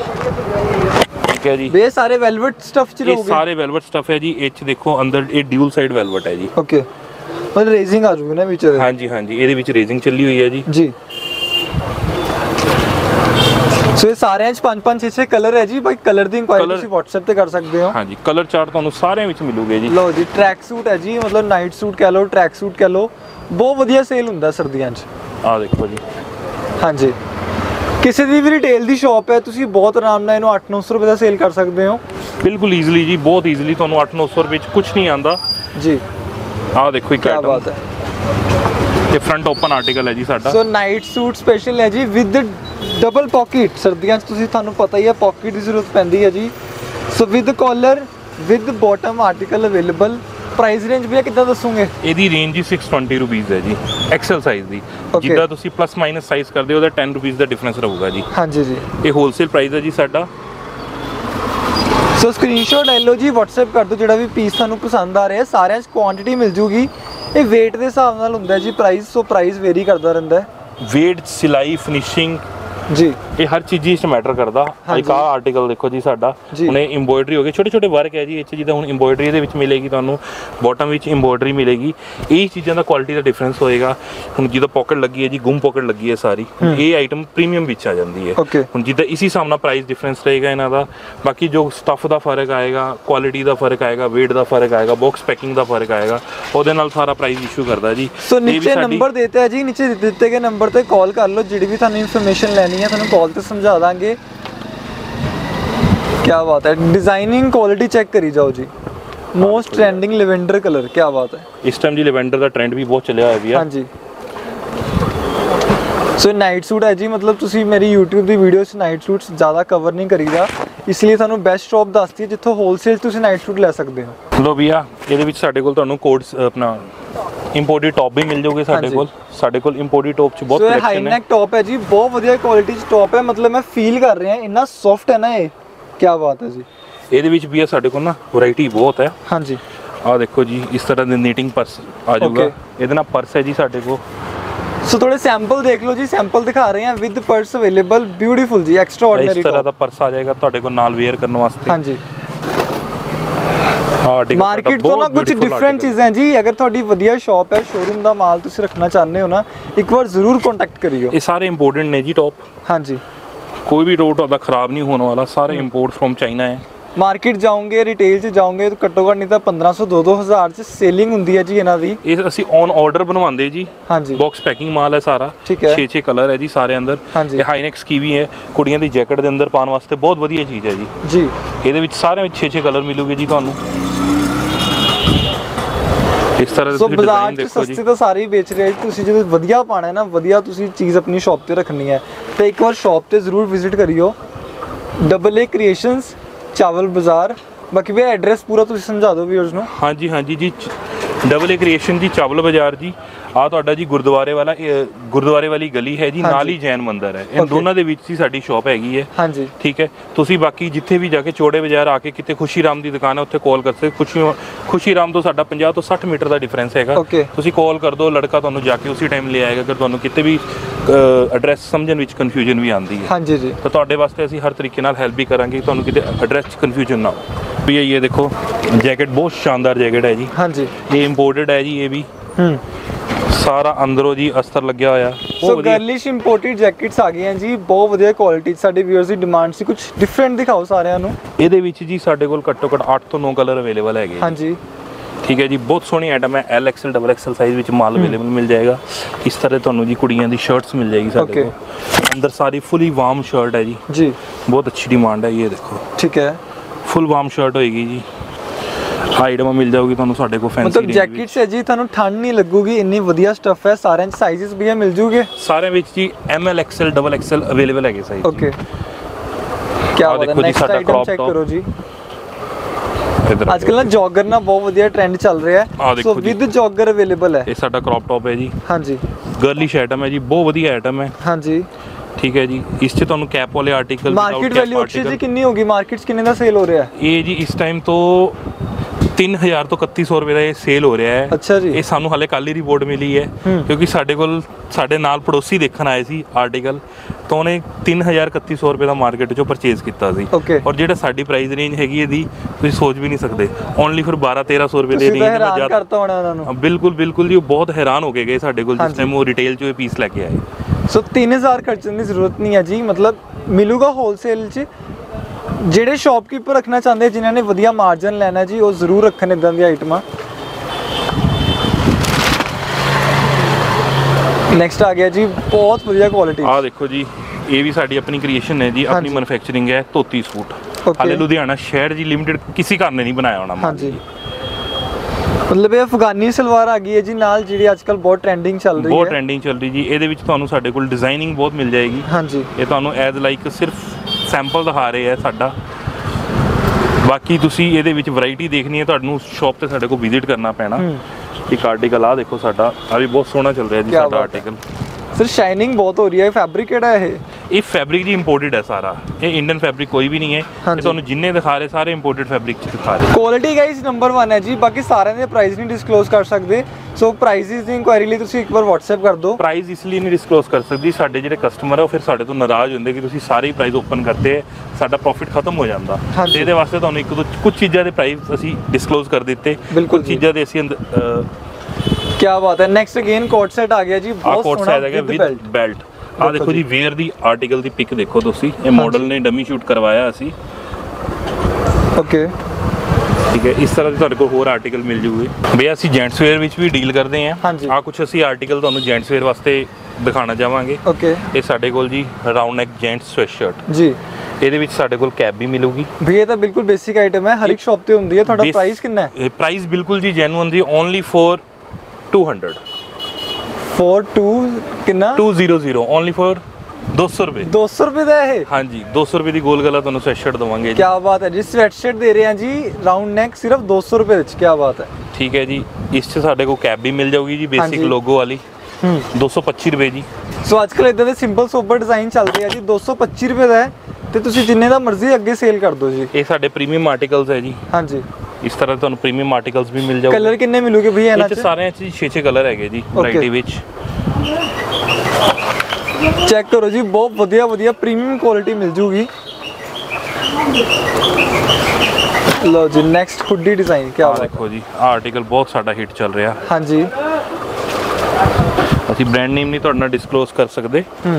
ਠੀਕ ਹੈ ਜੀ। ਇਹ ਸਾਰੇ ਵੈਲਵਟ ਸਟਫ ਚ ਰਹੂਗੇ। ਇਹ ਸਾਰੇ ਵੈਲਵਟ ਸਟਫ ਹੈ ਜੀ। ਇਹ 'ਚ ਦੇਖੋ ਅੰਦਰ ਇਹ ਡਿਊਲ ਸਾਈਡ ਵੈਲਵਟ ਹੈ ਜੀ। ਓਕੇ ਮਤਲਬ ਰੇਜ਼ਿੰਗ ਆ ਜੂਗੀ ਨਾ ਵਿੱਚ? ਹਾਂਜੀ ਇਹਦੇ ਵਿੱਚ ਰੇਜ਼ਿੰਗ ਚੱਲੀ ਹੋਈ ਹੈ ਜੀ। ਜੀ ਸੋ ਇਹ ਸਾਰਿਆਂ 'ਚ 5-5 6-6 ਕਲਰ ਹੈ ਜੀ। ਬਾਕੀ ਕਲਰ ਦੀ ਇਨਕੁਆਇਰੀ ਤੁਸੀਂ WhatsApp ਤੇ ਕਰ ਸਕਦੇ ਹੋ। ਹਾਂਜੀ ਕਲਰ ਚਾਰਟ ਤੁਹਾਨੂੰ ਸਾਰਿਆਂ ਵਿੱਚ ਮਿਲੂਗੇ ਜੀ। ਲਓ ਜੀ ਟਰੈਕ ਸੂਟ ਹੈ ਜੀ, ਮਤਲਬ ਨਾਈਟ ਸੂਟ ਕਹਿ ਲਓ, ਟਰੈਕ ਸੂਟ ਕਹਿ ਲਓ, ਬਹੁਤ ਵਧੀਆ ਸੇਲ ਹੁੰਦਾ ਸਰਦੀਆਂ 'ਚ। ਆਹ ਦੇਖੋ ਜੀ। ਹਾਂਜੀ ਕਿਸੇ ਦੀ ਵੀ ਰਿਟੇਲ ਦੀ ਸ਼ਾਪ ਹੈ, ਤੁਸੀਂ ਬਹੁਤ ਆਰਾਮ ਨਾਲ ਇਹਨੂੰ 800-900 ਰੁਪਏ ਦਾ ਸੇਲ ਕਰ ਸਕਦੇ ਹੋ ਬਿਲਕੁਲ ਈਜ਼ੀਲੀ ਜੀ। ਬਹੁਤ ਈਜ਼ੀਲੀ ਤੁਹਾਨੂੰ 800-900 ਰੁਪਏ 'ਚ ਕੁਝ ਨਹੀਂ ਆਂਦਾ ਜੀ। ਆਹ ਦੇਖੋ ਇੱਕ ਕੀ ਬਾਤ ਹੈ। ਇਹ ਫਰੰਟ ਓਪਨ ਆਰਟੀਕਲ ਹੈ ਜੀ ਸਾਡਾ। ਸੋ ਨਾਈਟ ਸੂਟ ਸਪੈਸ਼ਲ ਹੈ ਜੀ ਵਿਦ ਡਬਲ ਪਾਕਟ। ਸਰਦੀਆਂ 'ਚ ਤੁਸੀਂ ਤੁਹਾਨੂੰ ਪਤਾ ਹੀ ਹੈ ਪਾਕਟ ਦੀ ਜ਼ਰੂਰਤ ਪੈਂਦੀ ਹੈ ਜੀ। So with collar with bottom article available. Price range ਵੀ ਕਿੱਦਾਂ ਦੱਸੋਗੇ? ਇਹਦੀ ਰੇਂਜ ਜੀ 620 ਰੁਪੀਸ ਹੈ ਜੀ ਐਕਸਲ ਸਾਈਜ਼ ਦੀ। ਜਿੱਦਾਂ ਤੁਸੀਂ ਪਲੱਸ ਮਾਈਨਸ ਸਾਈਜ਼ ਕਰਦੇ ਹੋ ਉਹਦਾ 10 ਰੁਪੀਸ ਦਾ ਡਿਫਰੈਂਸ ਰਹੂਗਾ ਜੀ। ਹਾਂਜੀ ਜੀ। ਇਹ ਹੋਲਸੇਲ ਪ੍ਰਾਈਸ ਹੈ ਜੀ ਸਾਡਾ। ਸੋ ਸਕਰੀਨਸ਼ਾਟ ਲੈ ਲਓ ਜੀ, WhatsApp ਕਰ ਦਿਓ ਜਿਹੜਾ ਵੀ ਪੀਸ ਤੁਹਾਨੂੰ ਪਸੰਦ ਆ ਰਿਹਾ। ਸਾਰਿਆਂ 'ਚ ਕੁਆਂਟੀਟੀ ਮਿਲ ਜੂਗੀ। ਇਹ weight ਦੇ ਹਿਸਾਬ ਨਾਲ ਹੁੰਦਾ ਜੀ ਪ੍ਰਾਈਸ। ਸੋ ਪ੍ਰਾਈਸ ਵੇਰੀ ਕਰਦਾ ਰਹਿੰਦਾ ਹੈ। weight, ਸਿਲਾਈ, ਫਿਨਿਸ਼ਿੰਗ ਜੀ ਇਹ ਹਰ ਚੀਜ਼ ਇਸ ਮੈਟਰ ਕਰਦਾ। ਇੱਕ ਆ ਆਰਟੀਕਲ ਦੇਖੋ ਜੀ ਸਾਡਾ, ਹੁਣ ਇਹ ਐਮਬੋਇਡਰੀ ਹੋ ਗਈ, ਛੋਟੇ ਛੋਟੇ ਵਰਕ ਹੈ ਜੀ ਇਹ 'ਚ, ਜਿੱਦਾਂ ਹੁਣ ਐਮਬੋਇਡਰੀ ਦੇ ਵਿੱਚ ਮਿਲੇਗੀ ਤੁਹਾਨੂੰ, ਬਾਟਮ ਵਿੱਚ ਐਮਬੋਇਡਰੀ ਮਿਲੇਗੀ। ਇਹ ਚੀਜ਼ਾਂ ਦਾ ਕੁਆਲਿਟੀ ਦਾ ਡਿਫਰੈਂਸ ਹੋਏਗਾ। ਹੁਣ ਜਿੱਦਾਂ ਪਾਕਟ ਲੱਗੀ ਹੈ ਜੀ, ਗੁੰਮ ਪਾਕਟ ਲੱਗੀ ਹੈ ਸਾਰੀ, ਇਹ ਆਈਟਮ ਪ੍ਰੀਮੀਅਮ ਵਿੱਚ ਆ ਜਾਂਦੀ ਹੈ। ਹੁਣ ਜਿੱਦਾਂ ਇसी ਹਿਸਾਬ ਨਾਲ ਪ੍ਰਾਈਸ ਡਿਫਰੈਂਸ ਰਹੇਗਾ ਇਹਨਾਂ ਦਾ। ਬਾਕੀ ਜੋ ਸਟੱਫ ਦਾ ਫਰਕ ਆਏਗਾ, ਕੁਆਲਿਟੀ ਦਾ ਫਰਕ ਆਏਗਾ, weight ਦਾ ਫਰਕ ਆਏਗਾ, ਬਾਕਸ ਪੈਕਿੰਗ ਦਾ ਫਰਕ ਆਏਗਾ, ਉਹਦੇ ਨਾਲ ਸਾਰਾ ਪ੍ਰਾਈਸ ਇਸ਼ੂ ਕਰਦਾ ਜੀ। ਸੋ ਨੀਚੇ ਨੰਬਰ देते हैं जी, नीचे ਦਿੱਤੇ गए नंबर ਤੇ ਕਾਲ ਕਰ ਲਓ, ਜਿਹੜੀ ਵੀ ਤੁਹਾਨੂੰ ਇਨਫੋਰਮੇਸ਼ਨ ਲੈਣੀ ਹੈ ਤੁਹਾਨੂੰ ਕਾਲ ਤੇ ਸਮਝਾ ਦਾਂਗੇ। क्या बात है, डिजाइनिंग क्वालिटी चेक करी जाओ जी। मोस्ट ट्रेंडिंग लेवेंडर कलर, क्या बात है। इस टाइम जी लेवेंडर का ट्रेंड भी बहुत चलिया है। हाँ जी। सो नाइट सूट है जी, मतलब तुसी मेरी YouTube ਦੀ ਵੀਡੀਓ 'ਚ ਨਾਈਟ ਸੂਟਸ ਜ਼ਿਆਦਾ ਕਵਰ ਨਹੀਂ ਕਰੀਦਾ, ਇਸ ਲਈ ਤੁਹਾਨੂੰ ਬੈਸਟ ਸ਼ਾਪ ਦੱਸਦੀ ਹੈ ਜਿੱਥੋਂ ਹੋਲਸੇਲ ਤੁਸੀਂ ਨਾਈਟ ਸੂਟ ਲੈ ਸਕਦੇ ਹੋ। ਲੋ ਭਈਆ, ਇਹਦੇ ਵਿੱਚ ਸਾਡੇ ਕੋਲ ਤੁਹਾਨੂੰ ਕੋਟਸ ਆਪਣਾ ਇੰਪੋਰਟਡ ਟੌਪ ਵੀ ਮਿਲ ਜਾਓਗੇ ਸਾਡੇ ਕੋਲ ਇੰਪੋਰਟਡ ਟੌਪ 'ਚ ਬਹੁਤ ਕਲੈਕਸ਼ਨ ਹੈ। ਹਾਈ ਨੈਕ ਟੌਪ ਹੈ ਜੀ, ਬਹੁਤ ਵਧੀਆ ਕੁਆਲਿਟੀ 'ਚ ਟੌਪ ਹੈ, ਮਤਲਬ ਮੈਂ ਫੀਲ ਕਰ ਰਿਹਾ ਇੰਨਾ ਸੌਫਟ ਹੈ ਨਾ ਇਹ, ਕੀ ਬਾਤ ਹੈ ਜੀ। ਇਹਦੇ ਵਿੱਚ ਵੀ ਸਾਡੇ ਕੋਲ ਨਾ ਵੈਰਾਈਟੀ ਬਹੁਤ ਹੈ। ਹਾਂਜੀ ਆਹ ਦੇਖੋ ਜੀ, ਇਸ ਤਰ੍ਹਾਂ ਦੇ ਨੀਟਿੰਗ ਪਰਸ ਆ ਜਾਊਗਾ, ਇਹਦੇ ਨਾਲ ਪਰਸ ਹੈ ਜੀ ਸਾਡੇ ਕੋਲ। ਸੋ ਥੋੜੇ ਸੈਂਪਲ ਦੇਖ ਲਓ ਜੀ, ਸੈਂਪਲ ਦਿਖਾ ਰਹੇ ਹਾਂ ਵਿਦ ਪਰਸ ਅਵੇਲੇਬਲ, ਬਿਊਟੀਫੁਲ ਜੀ, ਐਕਸਟਰਾ ਆਰਡੀਨਰੀ। ਇਸ ਤਰ੍ਹਾਂ ਦਾ ਪਰਸ ਆ ਜਾਏਗਾ ਤੁਹਾਡੇ ਕੋਲ ਨਾਲ ਵੇਅਰ ਕਰਨ ਵਾਸਤੇ। ਹਾਂਜੀ, ਮਾਰਕੀਟ ਤੋਂ ਨਾ ਕੁਝ ਡਿਫਰੈਂਟ ਚੀਜ਼ਾਂ ਜੀ। ਅਗਰ ਤੁਹਾਡੀ ਵਧੀਆ ਸ਼ਾਪ ਹੈ, ਸ਼ੋਰੂਮ ਦਾ ਮਾਲ ਤੁਸੀਂ ਰੱਖਣਾ ਚਾਹੁੰਦੇ ਹੋ ਨਾ, ਇੱਕ ਵਾਰ ਜ਼ਰੂਰ ਕੰਟੈਕਟ ਕਰਿਓ। ਇਹ ਸਾਰੇ ਇੰਪੋਰਟਡ ਨੇ ਜੀ ਟੌਪ। ਹਾਂਜੀ, ਕੋਈ ਵੀ ਰੋਟ ਉਹਦਾ ਖਰਾਬ ਨਹੀਂ ਹੋਣ ਵਾਲਾ, ਸਾਰੇ ਇੰਪੋਰਟ ਫਰੋਮ ਚਾਈਨਾ ਹੈ। ਮਾਰਕੀਟ ਜਾਓਗੇ, ਰਿਟੇਲ 'ਚ ਜਾਓਗੇ ਤਾਂ ਘੱਟੋ ਘੱਟ ਨਹੀਂ ਤਾਂ 1500 2000 'ਚ ਸੇਲਿੰਗ ਹੁੰਦੀ ਹੈ ਜੀ ਇਹਨਾਂ ਦੀ। ਇਹ ਅਸੀਂ ਔਨ ਆਰਡਰ ਬਣਵਾਉਂਦੇ ਜੀ। ਹਾਂਜੀ, ਬਾਕਸ ਪੈਕਿੰਗ ਮਾਲ ਹੈ ਸਾਰਾ, 6-6 ਕਲਰ ਹੈ ਜੀ ਸਾਰੇ ਅੰਦਰ। ਇਹ ਹਾਈਨੈਕ ਸਕੀਵੀ ਹੈ, ਕੁੜੀਆਂ ਦੀ ਜੈਕਟ ਦੇ ਅੰਦਰ ਪਾਉਣ ਵਾਸਤੇ ਬਹੁਤ ਵਧੀਆ ਚੀਜ਼ ਹੈ ਜੀ। ਜੀ ਇਹਦੇ ਵਿੱਚ ਸਾਰੇ ਵਿੱਚ 6-6 ਕਲਰ ਮਿਲੂਗੇ ਜੀ ਤੁਹਾਨੂੰ। ਇਸ ਤਰ੍ਹਾਂ ਦੇ ਬਾਜ਼ਾਰ 'ਚ ਸਸਤੇ ਤਾਂ ਸਾਰੇ ਹੀ ਵੇਚ ਰਹੇ, ਤੁਸੀਂ ਜਦੋਂ ਵਧੀਆ ਪਾਣਾ ਹੈ ਨਾ, ਵਧੀਆ ਤੁਸੀਂ ਚੀਜ਼ ਆਪਣੀ ਸ਼ਾਪ ਤੇ ਰੱਖਣੀ ਹੈ ਤੇ ਇੱਕ ਵਾਰ ਸ਼ਾਪ ਤੇ ਜ਼ਰੂਰ ਵਿਜ਼ਿਟ ਕਰਿਓ। AA ਕ੍ਰੀਏਸ਼ਨਸ, ਚਾਵਲ ਬਾਜ਼ਾਰ। ਬਾਕੀ ਵੀ ਐਡਰੈਸ ਪੂਰਾ ਤੁਸੀਂ ਸਮਝਾ ਦਿਓ ਵੀਅਰਸ ਨੂੰ। ਹਾਂਜੀ ਹਾਂਜੀ ਜੀ, AA ਕ੍ਰੀਏਸ਼ਨ ਜੀ, ਚਾਵਲ ਬਾਜ਼ਾਰ ਜੀ। ਆ ਤੁਹਾਡਾ ਜੀ ਗੁਰਦੁਆਰੇ ਵਾਲੀ ਗਲੀ ਹੈ ਜੀ, ਨਾਲ ਹੀ ਜੈਨ ਮੰਦਿਰ ਹੈ। ਇਹ ਦੋਨਾਂ ਦੇ ਵਿੱਚ ਹੀ ਸਾਡੀ ਸ਼ਾਪ ਹੈਗੀ ਹੈ। ਹਾਂਜੀ, ਠੀਕ ਹੈ। ਤੁਸੀਂ ਬਾਕੀ ਜਿੱਥੇ ਵੀ ਜਾ ਕੇ ਚੌੜੇ ਬਾਜ਼ਾਰ ਆ ਕੇ ਕਿਤੇ ਖੁਸ਼ੀ ਰਾਮ ਦੀ ਦੁਕਾਨ ਹੈ, ਉੱਥੇ ਕਾਲ ਕਰ ਸਕਦੇ। ਖੁਸ਼ੀ ਰਾਮ ਤੋਂ ਸਾਡਾ 50 ਤੋਂ 60 ਮੀਟਰ ਦਾ ਡਿਫਰੈਂਸ ਹੈਗਾ। ਤੁਸੀਂ ਕਾਲ ਕਰ ਦਿਓ, ਲੜਕਾ ਤੁਹਾਨੂੰ ਜਾ ਕੇ ਉਸੇ ਟਾਈਮ ਲੈ ਆਏਗਾ। ਅਗਰ ਤੁਹਾਨੂੰ ਕਿਤੇ ਵੀ ਐਡਰੈਸ ਸਮਝਣ ਵਿੱਚ ਕਨਫਿਊਜ਼ਨ ਵੀ ਆਉਂਦੀ ਹੈ, ਹਾਂਜੀ ਜੀ, ਤਾਂ ਤੁਹਾਡੇ ਵਾਸਤੇ ਅਸੀਂ ਹਰ ਤਰੀਕੇ ਨਾਲ ਹੈਲਪ ਵੀ ਕਰਾਂਗੇ, ਤੁਹਾਨੂੰ ਕਿਤੇ ਐਡਰੈਸ 'ਚ ਕਨਫਿਊਜ਼ਨ ਨਾ ਹੋ। ਵੀ ਇਹ ਦੇਖੋ ਜੈਕਟ, ਬਹੁਤ ਸ਼ਾਨਦਾਰ ਜੈਕਟ ਹੈ ਜੀ। ਹਾਂਜੀ, ਇਹ ਇੰਪੋਰਟਡ ਹੈ ਜੀ। ਇਹ ਵੀ ਸਾਰਾ ਅੰਦਰੋਂ ਜੀ ਅਸਤਰ ਲੱਗਿਆ ਹੋਇਆ। ਸੋ ਗਰਲਿਸ਼ ਇੰਪੋਰਟਡ ਜੈਕਟਸ ਆ ਗਈਆਂ ਜੀ, ਬਹੁਤ ਵਧੀਆ ਕੁਆਲਿਟੀ। ਸਾਡੇ ਵੀਅਰਸ ਦੀ ਡਿਮਾਂਡ ਸੀ ਕੁਝ ਡਿਫਰੈਂਟ ਦਿਖਾਓ ਸਾਰਿਆਂ ਨੂੰ। ਇਹਦੇ ਵਿੱਚ ਜੀ ਸਾਡੇ ਕੋਲ ਘੱਟੋ ਘੱਟ 8 ਤੋਂ 9 ਕਲਰ ਅਵੇਲੇਬਲ ਹੈਗੇ। ਹਾਂਜੀ, ਠੀਕ ਹੈ ਜੀ, ਬਹੁਤ ਸੋਹਣੀ ਆਈਟਮ ਹੈ। LXL XXL ਸਾਈਜ਼ ਵਿੱਚ ਮਾਲ ਅਵੇਲੇਬਲ ਮਿਲ ਜਾਏਗਾ। ਇਸ ਤਰ੍ਹਾਂ ਤੁਹਾਨੂੰ ਜੀ ਕੁੜੀਆਂ ਦੀ ਸ਼ਰਟਸ ਮਿਲ ਜਾਏਗੀ ਸਾਡੇ ਕੋਲ। ਅੰਦਰ ਸਾਰੀ ਫੁੱਲੀ ਵਾਰਮ ਸ਼ਰਟ ਹੈ ਜੀ। ਜੀ, ਬਹੁਤ ਅੱਛੀ ਡਿਮਾਂਡ ਹੈ। ਇਹ ਦੇਖੋ, ਠੀਕ ਹੈ, ਫੁੱਲ ਵਾਰਮ ਸ਼ਰਟ ਹੋਏਗੀ ਜੀ। ਆਈਟਮਾਂ ਮਿਲ ਜਾਊਗੀ ਤੁਹਾਨੂੰ ਸਾਡੇ ਕੋਲ ਫੈਂਸੀ, ਮਤਲਬ ਜੈਕਟਸ ਹੈ ਜੀ, ਤੁਹਾਨੂੰ ਠੰਡ ਨਹੀਂ ਲੱਗੂਗੀ, ਇੰਨੀ ਵਧੀਆ ਸਟੱਫ ਹੈ। ਸਾਰਿਆਂ ਚ ਸਾਈਜ਼ਸ ਵੀ ਮਿਲ ਜੂਗੇ, ਸਾਰਿਆਂ ਵਿੱਚ ਜੀ। ML XL XXL ਅਵੇਲੇਬਲ ਹੈਗੇ ਸਾਈਜ਼। ਓਕੇ, ਕੀ ਬਾਤ ਹੈ। ਨੈਕਸਟ ਆਈਟਮ ਚੈੱਕ ਕਰੋ ਜੀ। ਅੱਜ ਕੱਲ੍ਹ ਨਾ ਜੌਗਰ ਨਾ ਬਹੁਤ ਵਧੀਆ ਟ੍ਰੈਂਡ ਚੱਲ ਰਿਹਾ ਹੈ, ਸੋ ਵਿਦ ਜੌਗਰ ਅਵੇਲੇਬਲ ਹੈ। ਇਹ ਸਾਡਾ ਕ੍ਰੌਪ ਟੌਪ ਹੈ ਜੀ। ਹਾਂਜੀ, ਗਰਲਿਸ਼ ਆਈਟਮ ਹੈ ਜੀ, ਬਹੁਤ ਵਧੀਆ ਆਈਟਮ ਹੈ। ਹਾਂਜੀ, ਠੀਕ ਹੈ ਜੀ। ਇਸ 'ਚ ਤੁਹਾਨੂੰ ਕੈਪ ਵਾਲੇ ਆਰਟੀਕਲ, ਮਾਰਕੀਟ ਵੈਲਿਊ ਅੱਛੀ ਜੀ ਕਿੰਨੀ ਹੋਗੀ? ਮਾਰਕੀਟ 'ਚ ਕਿੰਨੇ ਦਾ ਸੇਲ ਹੋ ਰਿਹਾ? ਇਹ ਜੀ ਇਸ ਟਾਈਮ ਤੋਂ 3000 ਤੋਂ 3100 ਰੁਪਏ ਦਾ ਇਹ ਸੇਲ ਹੋ ਰਿਹਾ ਹੈ। ਅੱਛਾ ਜੀ। ਇਹ ਸਾਨੂੰ ਹਾਲੇ ਕੱਲ ਹੀ ਰਿਪੋਰਟ ਮਿਲੀ ਹੈ, ਕਿਉਂਕਿ ਸਾਡੇ ਨਾਲ ਪੜੋਸੀ ਦੇਖਣ ਆਏ ਸੀ ਆਰਟੀਕਲ, ਤਾਂ ਉਹਨੇ 3000 3100 ਰੁਪਏ ਦਾ ਮਾਰਕੀਟ 'ਚੋਂ ਪਰਚੇਜ਼ ਕੀਤਾ ਸੀ। ਔਰ ਜਿਹੜਾ ਸਾਡੀ ਪ੍ਰਾਈਸ ਰੇਂਜ ਹੈਗੀ ਇਹਦੀ, ਤੁਸੀਂ ਸੋਚ ਵੀ ਨਹੀਂ ਸਕਦੇ, ਓਨਲੀ ਫਿਰ 12-1300 ਰੁਪਏ ਦੇ ਰੇਂਜ ਵਿੱਚ ਕਰਤਾ ਹੋਣਾ ਉਹਨਾਂ ਨੂੰ। ਬਿਲਕੁਲ ਬਿਲਕੁਲ ਜੀ, ਉਹ ਬਹੁਤ ਹੈਰਾਨ ਹੋ ਕੇ ਗਏ ਸਾਡੇ ਕੋਲ ਜਿਸ ਟਾਈਮ ਉਹ ਰਿਟੇਲ 'ਚੋਂ ਇਹ ਪੀਸ ਲੈ ਕੇ ਆਏ। ਸੋ 3000 ਖਰਚਣ ਦੀ ਜ਼ਰੂਰਤ ਨਹੀਂ ਹੈ ਜੀ, ਮਤਲਬ ਮਿਲੂਗਾ ਹੋਲਸੇਲ 'ਚ। ਜਿਹੜੇ ਸ਼ਾਪਕੀਪਰ ਰੱਖਣਾ ਚਾਹੁੰਦੇ, ਜਿਨ੍ਹਾਂ ਨੇ ਵਧੀਆ ਮਾਰਜਨ ਲੈਣਾ ਜੀ, ਉਹ ਜ਼ਰੂਰ ਰੱਖਣ ਇਦਾਂ ਦੀਆਂ ਆਈਟਮਾਂ। ਨੈਕਸਟ ਆ ਗਿਆ ਜੀ, ਬਹੁਤ ਵਧੀਆ ਕੁਆਲਿਟੀ। ਆਹ ਦੇਖੋ ਜੀ, ਇਹ ਵੀ ਸਾਡੀ ਆਪਣੀ ਕ੍ਰੀਏਸ਼ਨ ਹੈ ਜੀ, ਆਪਣੀ ਮੈਨੂਫੈਕਚਰਿੰਗ ਹੈ। ਧੋਤੀ ਸੂਟ ਹਾਲੇ ਲੁਧਿਆਣਾ ਸ਼ਹਿਰ ਜੀ ਲਿਮਿਟਡ ਕਿਸੇ ਘਰ ਨੇ ਨਹੀਂ ਬਣਾਇਆ ਹੋਣਾ। ਹਾਂਜੀ, ਮਤਲਬ ਇਹ ਅਫਗਾਨੀ ਸਲਵਾਰ ਆ ਗਈ ਹੈ ਜੀ ਨਾਲ, ਜਿਹੜੀ ਅੱਜ ਕੱਲ ਬਹੁਤ ਟ੍ਰੈਂਡਿੰਗ ਚੱਲ ਰਹੀ ਹੈ। ਬਹੁਤ ਟ੍ਰੈਂਡਿੰਗ ਚੱਲ ਰਹੀ ਜੀ। ਇਹਦੇ ਵਿੱਚ ਤੁਹਾਨੂੰ ਸਾਡੇ ਕੋਲ ਡਿਜ਼ਾਈਨਿੰਗ ਬਹੁਤ ਮਿਲ ਜਾਏਗੀ। ਹਾਂਜੀ, ਇਹ ਤੁਹਾਨੂੰ ਐਜ਼ ਲਾਈਕ ਸਿਰਫ ਸੈਂਪਲ ਦਿਖਾ ਰਹੇ ਆ ਸਾਡਾ। ਬਾਕੀ ਤੁਸੀਂ ਇਹਦੇ ਵਿੱਚ ਵੈਰਾਈਟੀ ਦੇਖਣੀ ਹੈ, ਤੁਹਾਨੂੰ ਸ਼ਾਪ ਤੇ ਸਾਡੇ ਕੋਲ ਵਿਜ਼ਿਟ ਕਰਨਾ ਪੈਣਾ। ਇੱਕ ਆਰਟੀਕਲ ਆ ਦੇਖੋ ਸਾਡਾ, ਆ ਵੀ ਬਹੁਤ ਸੋਹਣਾ ਚੱਲ ਰਿਹਾ ਜੀ ਸਾਡਾ ਆਰਟੀਕਲ। ਸਰ ਸ਼ਾਈਨਿੰਗ ਬਹੁਤ ਹੋ ਰਹੀ ਹੈ। ਫੈਬਰਿਕ ਕਿਹੜਾ ਹੈ ਇਹ? ਇਹ ਫੈਬਰਿਕ ਜੀ ਇੰਪੋਰਟਡ ਹੈ ਸਾਰਾ, ਇਹ ਇੰਡੀਅਨ ਫੈਬਰਿਕ ਕੋਈ ਵੀ ਨਹੀਂ ਹੈ। ਇਹ ਤੁਹਾਨੂੰ ਜਿੰਨੇ ਦਿਖਾ ਰਹੇ ਸਾਰੇ ਇੰਪੋਰਟਡ ਫੈਬਰਿਕ ਚ ਦਿਖਾ ਰਹੇ। ਕੁਆਲਿਟੀ ਗਾਈਸ ਨੰਬਰ 1 ਹੈ ਜੀ, ਬਾਕੀ ਸਾਰਿਆਂ ਦੇ ਪ੍ਰਾਈਸ ਨਹੀਂ ਡਿਸਕਲੋਜ਼ ਕਰ ਸਕਦੇ। ਸੋ ਪ੍ਰਾਈਸਿਸ ਦੀ ਇਨਕੁਆਇਰੀ ਲਈ ਤੁਸੀਂ ਇੱਕ ਵਾਰ WhatsApp ਕਰ ਦਿਓ। ਪ੍ਰਾਈਸ ਇਸ ਲਈ ਨਹੀਂ ਡਿਸਕਲੋਜ਼ ਕਰ ਸਕਦੀ, ਸਾਡੇ ਜਿਹੜੇ ਕਸਟਮਰ ਹੈ ਉਹ ਫਿਰ ਸਾਡੇ ਤੋਂ ਨਾਰਾਜ਼ ਹੁੰਦੇ ਕਿ ਤੁਸੀਂ ਸਾਰੇ ਹੀ ਪ੍ਰਾਈਸ ਓਪਨ ਕਰਦੇ, ਸਾਡਾ ਪ੍ਰੋਫਿਟ ਖਤਮ ਹੋ ਜਾਂਦਾ। ਤੇ ਇਹਦੇ ਵਾਸਤੇ ਤੁਹਾਨੂੰ ਇੱਕ ਦੋ ਕੁਝ ਚੀਜ਼ਾਂ ਦੇ ਪ੍ਰਾਈਸ ਅਸੀਂ ਡਿਸਕਲੋਜ਼ ਕਰ ਦਿੱਤੇ, ਕੁਝ ਚੀਜ਼ਾਂ ਦੇ ਅਸੀਂ ਕੀ ਬਾਤ ਹੈ। ਨੈਕਸਟ ਅਗੇਨ ਕੋਟ ਸੈਟ ਆ ਗਿਆ ਜੀ, ਬਹੁਤ ਸੋਹਣਾ ਵਿਦ ਬੈਲਟ। ਆ ਦੇਖੋ ਜੀ ਵੇਅਰ ਦੀ ਆਰਟੀਕਲ ਦੀ ਪਿਕ ਦੇਖੋ ਤੁਸੀਂ, ਇਹ ਮਾਡਲ ਨੇ ਡਮੀ ਸ਼ੂਟ ਕਰਵਾਇਆ ਅਸੀਂ। ਓਕੇ ਠੀਕ ਹੈ, ਇਸ ਤਰ੍ਹਾਂ ਦੇ ਤੁਹਾਡੇ ਕੋਲ ਹੋਰ ਆਰਟੀਕਲ ਮਿਲ ਜੂਗੇ ਭਈਆ। ਅਸੀਂ ਜੈਂਟਸ ਵੇਅਰ ਵਿੱਚ ਵੀ ਡੀਲ ਕਰਦੇ ਹਾਂ। ਆ ਕੁਝ ਅਸੀਂ ਆਰਟੀਕਲ ਤੁਹਾਨੂੰ ਜੈਂਟਸ ਵੇਅਰ ਵਾਸਤੇ ਦਿਖਾਣਾ ਚਾਹਾਂਗੇ। ਓਕੇ, ਇਹ ਸਾਡੇ ਕੋਲ ਜੀ ਰਾਉਂਡ ਨੈਕ ਜੈਂਟਸ ਸਵੈਟਸ਼ਰਟ ਜੀ, ਇਹਦੇ ਵਿੱਚ ਸਾਡੇ ਕੋਲ ਕੈਪ ਵੀ ਮਿਲੂਗੀ। ਵੀ ਇਹ ਤਾਂ ਬਿਲਕੁਲ ਬੇਸਿਕ ਆਈਟਮ ਹੈ, ਹਰ ਇੱਕ ਸ਼ਾਪ ਤੇ ਹੁੰਦੀ ਹੈ। ਤੁਹਾਡਾ ਪ੍ਰਾਈਸ ਕਿੰਨਾ ਹੈ? ਇਹ ਪ੍ਰਾਈਸ ਬਿਲਕੁਲ ਜੀ ਜੈਨੂਇਨ ਜੀ, ਓਨਲੀ ਫॉर 200 ਫॉर 2 ਕਿੰਨਾ 200 ਓਨਲੀ ਫॉर 200 ਰੁਪਏ। 200 ਰੁਪਏ ਦਾ ਇਹ? ਹਾਂਜੀ 200 ਰੁਪਏ ਦੀ ਗੋਲ ਗਲਾ ਤੁਹਾਨੂੰ ਸਵੈਟਸ਼ਰਟ ਦਵਾਂਗੇ ਜੀ। ਕੀ ਬਾਤ ਹੈ ਜੀ, ਸਵੈਟਸ਼ਰਟ ਦੇ ਰਹੇ ਹਾਂ ਜੀ ਰਾਉਂਡ ਨੈਕ ਸਿਰਫ 200 ਰੁਪਏ ਵਿੱਚ। ਕੀ ਬਾਤ ਹੈ। ਠੀਕ ਹੈ ਜੀ, ਇਸ 'ਚ ਸਾਡੇ ਕੋਲ ਕੈਪ ਵੀ ਮਿਲ ਜਾਊਗੀ ਜੀ ਬੇਸਿਕ ਲੋਗੋ ਵਾਲੀ, 225 ਰੁਪਏ ਜੀ। ਸੋ ਅੱਜ ਕੱਲ੍ਹ ਇਦਾਂ ਦੇ ਸਿੰਪਲ ਸੋਬਰ ਡਿਜ਼ਾਈਨ ਚੱਲਦੇ ਆ ਜੀ, 225 ਰੁਪਏ ਦਾ ਹੈ ਤੇ ਤੁਸੀਂ ਜਿੰਨੇ ਦਾ ਮਰਜ਼ੀ ਅੱਗੇ ਸੇਲ ਕਰ ਦਿਓ ਜੀ। ਇਹ ਸਾਡੇ ਪ੍ਰੀਮੀਅਮ ਆਰਟੀਕਲਸ ਹੈ ਜੀ। ਹਾਂਜੀ, ਇਸ ਤਰ੍ਹਾਂ ਤੁਹਾਨੂੰ ਪ੍ਰੀਮੀਅਮ ਆਰਟੀਕਲਸ ਵੀ ਮਿਲ ਜਾਊਗੇ। ਕਲਰ ਕਿੰਨੇ ਮਿਲੂਗੇ ਭਈ ਇਹਨਾਂ 'ਚ? ਸਾਰਿਆਂ 'ਚ 6 ਕਲਰ ਹੈਗੇ ਜੀ ਵੈਰਾਈਟੀ ਵਿੱਚ। ਚੈੱਕ ਕਰੋ ਜੀ, ਬਹੁਤ ਵਧੀਆ ਵਧੀਆ ਪ੍ਰੀਮੀਅਮ ਕੁਆਲਿਟੀ ਮਿਲ ਜੂਗੀ। ਲਓ ਜੀ ਨੈਕਸਟ ਹੁੱਡੀ ਡਿਜ਼ਾਈਨ। ਕੀ ਬਾਤ ਹੈ। ਦੇਖੋ ਜੀ ਆਹ ਆਰਟੀਕਲ ਬਹੁਤ ਸਾਡਾ ਹਿੱਟ ਚੱਲ ਰਿਹਾ। ਹਾਂਜੀ, ਅਸੀਂ ਬ੍ਰਾਂਡ ਨੇਮ ਨਹੀਂ ਤੁਹਾਡੇ ਨਾਲ ਡਿਸਕਲੋਜ਼ ਕਰ ਸਕਦੇ।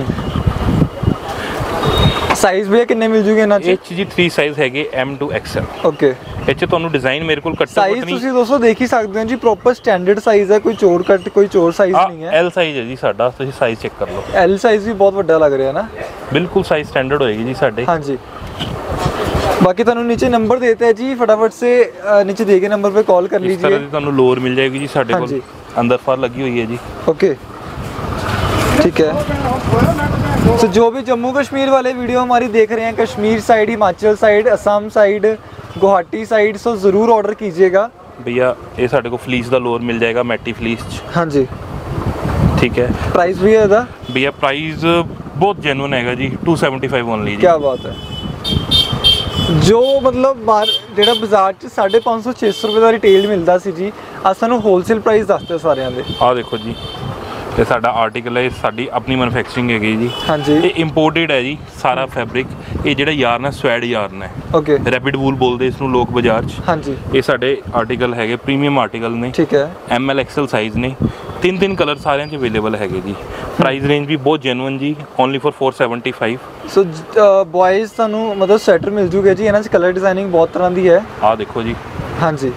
ਸਾਈਜ਼ ਵੀ ਕਿੰਨੇ ਮਿਲ ਜੂਗੇ ਇਹਨਾਂ 'ਚ? ਇਹ ਜੀ 3 ਸਾਈਜ਼ ਹੈਗੇ M to XL। ਓਕੇ, ਇਹ 'ਚ ਤੁਹਾਨੂੰ ਡਿਜ਼ਾਈਨ ਮੇਰੇ ਕੋਲ ਕੱਟ ਸਾਈਜ਼ ਤੁਸੀਂ ਦੋਸਤੋ ਦੇਖ ਹੀ ਸਕਦੇ ਹੋ ਜੀ, ਪ੍ਰੋਪਰ ਸਟੈਂਡਰਡ ਸਾਈਜ਼ ਹੈ, ਕੋਈ ਚੋਰ ਕੱਟ ਕੋਈ ਚੋਰ ਸਾਈਜ਼ ਨਹੀਂ ਹੈ। L ਸਾਈਜ਼ ਹੈ ਜੀ ਸਾਡਾ, ਤੁਸੀਂ ਸਾਈਜ਼ ਚੈੱਕ ਕਰ ਲਓ। L ਸਾਈਜ਼ ਵੀ ਬਹੁਤ ਵੱਡਾ ਲੱਗ ਰਿਹਾ ਨਾ। ਬਿਲਕੁਲ ਸਾਈਜ਼ ਸਟੈਂਡਰਡ ਹੋਏਗੀ ਜੀ ਸਾਡੇ। ਹਾਂਜੀ, बाकी ਤੁਹਾਨੂੰ नीचे नंबर देते हैं जी, फटाफट से नीचे दिए गए नंबर पे कॉल कर लीजिए। इस तरह की ਤੁਹਾਨੂੰ ਲੋਰ ਮਿਲ ਜਾਏਗੀ ਜੀ ਸਾਡੇ ਕੋਲ, अंदर फार लगी हुई है जी। ओके ठीक है। तो जो भी जम्मू कश्मीर वाले वीडियो हमारी देख रहे हैं, Kashmir side, Himachal side, Assam side, Guwahati side, so ज़रूर ऑर्डर कीजिएगा भैया। ये साढ़े को फ्लीस का लोर मिल जाएगा मैटी फ्लीस। हाँ जी ठीक है। प्राइस भी है भैया? प्राइस बहुत जेन्युइन है जी, 275 ओनली। क्या बात है। जो मतलब बाहर ਜਿਹੜਾ ਬਾਜ਼ਾਰ 'ਚ 550 600 ਰੁਪਏ ਦਾ ਰਿਟੇਲ ਮਿਲਦਾ ਸੀ ਜੀ, ਅੱਜ ਸਾਨੂੰ ਹੋਲਸੇਲ ਪ੍ਰਾਈਸ ਦੱਸਦੇ ਸਾਰਿਆਂ ਦੇ। ਆਹ ਦੇਖੋ ਜੀ, ਇਹ ਸਾਡਾ ਆਰਟੀਕਲ ਹੈ, ਸਾਡੀ ਆਪਣੀ ਮੈਨੂਫੈਕਚਰਿੰਗ ਹੈਗੀ ਜੀ। ਹਾਂਜੀ, ਇਹ ਇੰਪੋਰਟਡ ਹੈ ਜੀ ਸਾਰਾ ਫੈਬਰਿਕ। ਇਹ ਜਿਹੜਾ ਯਾਰਨ ਹੈ ਸਵੈਡ ਯਾਰਨ ਹੈ। ਓਕੇ, ਰੈਪਿਡ ਵੂਲ ਬੋਲਦੇ ਇਸ ਨੂੰ ਲੋਕ ਬਾਜ਼ਾਰ 'ਚ। ਹਾਂਜੀ, ਇਹ ਸਾਡੇ ਆਰਟੀਕਲ ਹੈਗੇ ਪ੍ਰੀਮੀਅਮ ਆਰਟੀਕਲ ਨੇ। ਠੀਕ ਹੈ, ML XL ਸਾਈਜ਼ ਨੇ, 3 ਕਲਰ ਸਾਰਿਆਂ 'ਚ ਅਵੇਲੇਬਲ ਹੈਗੇ ਜੀ। ਪ੍ਰਾਈਸ ਰੇਂਜ ਵੀ ਬਹੁਤ ਜੈਨੂਇਨ ਜੀ, ਓਨਲੀ ਫॉर 475। ਸੋ ਬॉयਜ਼ ਤੁਹਾਨੂੰ ਮਤਲਬ ਸਵੈਟਰ ਮਿਲ ਜੂਗੇ ਜੀ, ਇਹਨਾਂ 'ਚ ਕਲਰ ਡਿਜ਼ਾਈਨਿੰਗ ਬਹੁਤ ਤਰ੍ਹਾਂ ਦੀ ਹੈ। ਆਹ ਦੇਖੋ ਜੀ। ਹਾਂਜੀ,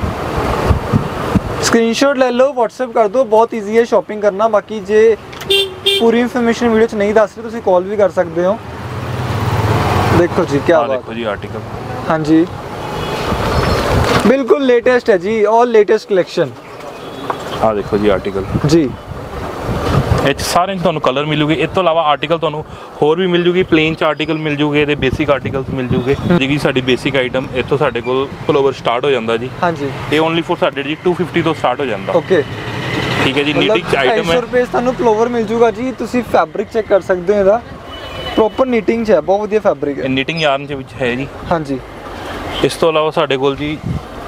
स्क्रीनशॉट ले लो, WhatsApp कर दो, बहुत ईजी है शॉपिंग करना। बाकी जे पूरी इन्फॉर्मेशन वीडियो च नहीं दस रहे, तुसी कॉल भी कर सकते हो। देखो जी क्या बात। देखो जी आर्टिकल। हाँ जी बिल्कुल लेटेस्ट है जी, और लेटेस्ट कलेक्शन। हाँ देखो जी आर्टिकल जी, ਇਹ ਸਾਰੇ ਤੁਹਾਨੂੰ ਕਲਰ ਮਿਲੂਗੇ। ਇਸ ਤੋਂ ਇਲਾਵਾ ਆਰਟੀਕਲ ਤੁਹਾਨੂੰ ਹੋਰ ਵੀ ਮਿਲ ਜੂਗੀ, ਪਲੇਨ ਚ ਆਰਟੀਕਲ ਮਿਲ ਜੂਗੇ, ਇਹਦੇ ਬੇਸਿਕ ਆਰਟੀਕਲਸ ਮਿਲ ਜੂਗੇ। ਜਿਹੜੀ ਸਾਡੀ ਬੇਸਿਕ ਆਈਟਮ ਇੱਥੋਂ ਸਾਡੇ ਕੋਲ ਪਲੋਵਰ ਸਟਾਰਟ ਹੋ ਜਾਂਦਾ ਜੀ। ਹਾਂਜੀ, ਇਹ ਓਨਲੀ ਫॉर ਸਾਡੇ ਜੀ 250 ਤੋਂ ਸਟਾਰਟ ਹੋ ਜਾਂਦਾ। ਓਕੇ ਠੀਕ ਹੈ ਜੀ। ਨੀਟਿੰਗ ਚ ਆਈਟਮ ਹੈ, 250 ਰੁਪਏ ਤੁਹਾਨੂੰ ਪਲੋਵਰ ਮਿਲ ਜੂਗਾ ਜੀ। ਤੁਸੀਂ ਫੈਬਰਿਕ ਚੈੱਕ ਕਰ ਸਕਦੇ ਹੋ, ਇਹਦਾ ਪ੍ਰੋਪਰ ਨੀਟਿੰਗ ਚ ਹੈ, ਬਹੁਤ ਵਧੀਆ ਫੈਬਰਿਕ ਹੈ। ਇਹ ਨੀਟਿੰਗ ਯਾਰਨ ਚ ਵਿੱਚ ਹੈ ਜੀ। ਹਾਂਜੀ, ਇਸ ਤੋਂ ਇਲਾਵਾ ਸਾਡੇ ਕੋਲ ਜੀ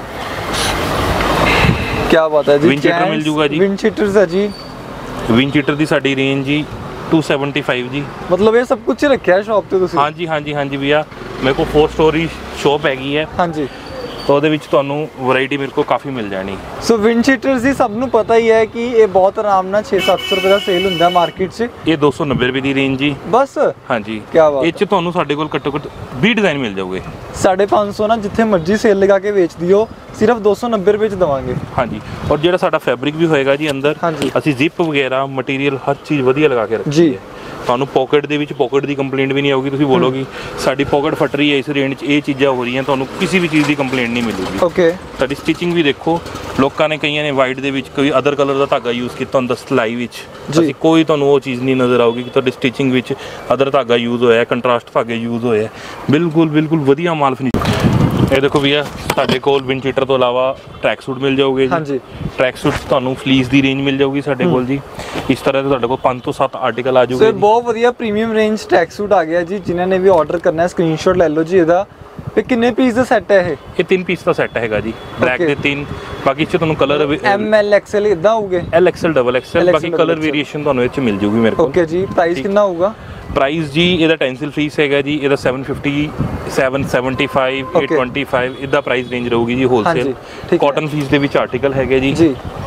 ਕੀ ਬਾਤ ਹੈ ਜੀ, ਵਿੰਡ ਚੀਟਰ ਮਿਲ ਜੂਗਾ ਜੀ। ਵਿੰਡ ਚੀਟਰਸ ਹੈ ਜੀ। ਵਿੰਡ ਚੀਟਰ ਦੀ ਸਾਡੀ ਰੇਂਜ ਜੀ 275 ਜੀ। मतलब ये सब कुछ रखा है शॉप पे ਤੁਸੀਂ? ਹਾਂਜੀ ਹਾਂਜੀ ਹਾਂਜੀ भैया, मेरे को 4 स्टोरी शॉप हैगी है। ਹਾਂਜੀ, तो ਉਹਦੇ ਵਿੱਚ ਤੁਹਾਨੂੰ ਵੈਰਾਈਟੀ ਮੇਰੇ ਕੋਲ ਕਾਫੀ ਮਿਲ ਜਾਣੀ। ਸੋ ਵਿੰਡ ਚੀਟਰਸ ਦੀ ਸਭ ਨੂੰ ਪਤਾ ਹੀ ਹੈ ਕਿ ਇਹ ਬਹੁਤ ਆਰਾਮ ਨਾਲ 600-700 ਰੁਪਏ ਦਾ ਸੇਲ ਹੁੰਦਾ ਮਾਰਕੀਟ 'ਚ। ਇਹ 290 ਰੁਪਏ ਦੀ ਰੇਂਜ ਜੀ ਬਸ। ਹਾਂਜੀ, ਕੀ ਬਾਤ। ਇਹ 'ਚ ਤੁਹਾਨੂੰ ਸਾਡੇ ਕੋਲ ਘੱਟੋ ਘੱਟ 20 ਡਿਜ਼ਾਈਨ ਮਿਲ ਜਾਊਗੇ। 550 ਨਾ ਜਿੱਥੇ ਮਰਜ਼ੀ ਸੇਲ ਲਗਾ ਕੇ ਵੇਚ ਦਿਓ, ਸਿਰਫ 290 ਰੁਪਏ 'ਚ ਦਵਾਂਗੇ। ਹਾਂਜੀ, ਔਰ ਜਿਹੜਾ ਸਾਡਾ ਫੈਬਰਿਕ ਵੀ ਹੋਏਗਾ ਜੀ ਅੰਦਰ, ਅਸੀਂ ਜ਼ਿਪ ਵਗੈਰਾ ਮਟੀਰੀਅਲ ਹਰ ਚੀਜ਼ ਵਧੀਆ ਲਗਾ ਕੇ ਰੱਖੀ ਹੈ। ਤੁਹਾਨੂੰ ਪਾਕਟ ਦੇ ਵਿੱਚ ਪਾਕਟ ਦੀ ਕੰਪਲੇਂਟ ਵੀ ਨਹੀਂ ਆਊਗੀ। ਤੁਸੀਂ ਬੋਲੋਗੇ ਸਾਡੀ ਪਾਕਟ ਫਟ ਰਹੀ ਹੈ, ਇਸ ਰੇਂਜ 'ਚ ਇਹ ਚੀਜ਼ਾਂ ਹੋ ਰਹੀਆਂ, ਤੁਹਾਨੂੰ ਕਿਸੇ ਵੀ ਚੀਜ਼ ਦੀ ਕੰਪਲੇਂਟ ਨਹੀਂ ਮਿਲੂਗੀ। ਓਕੇ, ਸਾਡੀ ਸਟਿਚਿੰਗ ਵੀ ਦੇਖੋ, ਲੋਕਾਂ ਨੇ ਕਈਆਂ ਨੇ ਵਾਈਟ ਦੇ ਵਿੱਚ ਕੋਈ ਅਦਰ ਕਲਰ ਦਾ ਧਾਗਾ ਯੂਜ਼ ਕੀਤਾ ਹੁੰਦਾ ਸਿਲਾਈ ਵਿੱਚ, ਅਸੀਂ ਕੋਈ ਤੁਹਾਨੂੰ ਉਹ ਚੀਜ਼ ਨਹੀਂ ਨਜ਼ਰ ਆਊਗੀ ਕਿ ਤੁਹਾਡੀ ਸਟਿਚਿੰਗ ਵਿੱਚ ਅਦਰ ਧਾਗਾ ਯੂਜ਼ ਹੋਇਆ, ਕੰਟਰਾਸਟ ਧਾਗੇ ਯੂਜ਼ ਹੋਏ। ਬਿਲਕੁਲ ਬਿਲਕੁਲ ਵਧੀਆ ਮਾਲ ਫਿਨਿਸ਼। ਇਹ ਦੇਖੋ ਭਈਆ ਸਾਡੇ ਕੋਲ ਵਿੰਡ ਚੀਟਰ ਤੋਂ ਇਲਾਵਾ ਟਰੈਕ ਸੂਟ ਮਿਲ ਜਾਓਗੇ ਜੀ। ਹਾਂਜੀ ਟਰੈਕ ਸੂਟ ਤੁਹਾਨੂੰ ਫਲੀਸ ਦੀ ਰੇਂਜ ਮਿਲ ਜਾਊਗੀ ਸਾਡੇ ਕੋਲ ਜੀ। ਇਸ ਤਰ੍ਹਾਂ ਦੇ ਤੁਹਾਡੇ ਕੋਲ 5 ਤੋਂ 7 ਆਰਟੀਕਲ ਆ ਜਾਊਗੇ। ਸੋ ਬਹੁਤ ਵਧੀਆ ਪ੍ਰੀਮੀਅਮ ਰੇਂਜ ਟਰੈਕ ਸੂਟ ਆ ਗਿਆ ਜੀ। ਜਿਨ੍ਹਾਂ ਨੇ ਵੀ ਆਰਡਰ ਕਰਨਾ ਹੈ ਸਕਰੀਨਸ਼ਾਟ ਲੈ ਲਓ ਜੀ ਇਹਦਾ। ਤੇ ਕਿੰਨੇ ਪੀਸ ਦਾ ਸੈੱਟ ਹੈ ਇਹ 3 ਪੀਸ ਦਾ ਸੈੱਟ ਹੈਗਾ ਜੀ। ਬਲੈਕ ਦੇ 3, ਬਾਕੀ ਚ ਤੁਹਾਨੂੰ ਕਲਰ ML XL ਇਦਾਂ ਹੋਊਗੇ, LXL XXL, ਬਾਕੀ ਕਲਰ ਵੇਰੀਏਸ਼ਨ ਤੁਹਾਨੂੰ ਇਹ ਚ ਮਿਲ ਜਾਊਗੀ ਮੇਰੇ ਕੋਲ। ਓਕੇ ਜੀ। ਪ੍ਰਾਈਸ ਕਿੰਨਾ ਹੋਊਗਾ? ਪ੍ਰਾਈਸ ਜੀ ਇਹਦਾ ਟੈਂਸਿਲ ਫੀਸ ਹੈਗਾ ਜੀ, ਇਹਦਾ 750, 775, 825 ਇਹਦਾ ਪ੍ਰਾਈਸ ਰੇਂਜ ਰਹੂਗੀ ਜੀ ਹੋਲਸੇਲ। ਕਾਟਨ ਫੀਸ ਦੇ ਵਿੱਚ ਆਰਟੀਕਲ ਹੈਗੇ ਜੀ।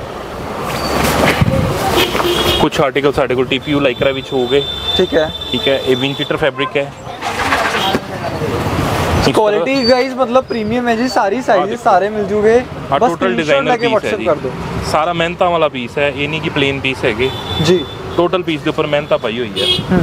ਕੁਝ ਆਰਟੀਕਲ ਸਾਡੇ ਕੋਲ TPU ਲਾਈਕਰਾ ਵਿੱਚ ਹੋਗੇ। ਠੀਕ ਹੈ। ਇਹ ਵਿੰਡ ਚੀਟਰ ਫੈਬਰਿਕ ਹੈ। क्वालिटी गाइस मतलब प्रीमियम है जी। सारी साइजेस सारे मिल जूगे। बस टोटल डिजाइनर पीस है जी। कर दो। सारा मेहनता वाला पीस है, ये नहीं कि प्लेन पीस है जी। टोटल पीस के ऊपर मेहनता पाई हुई है।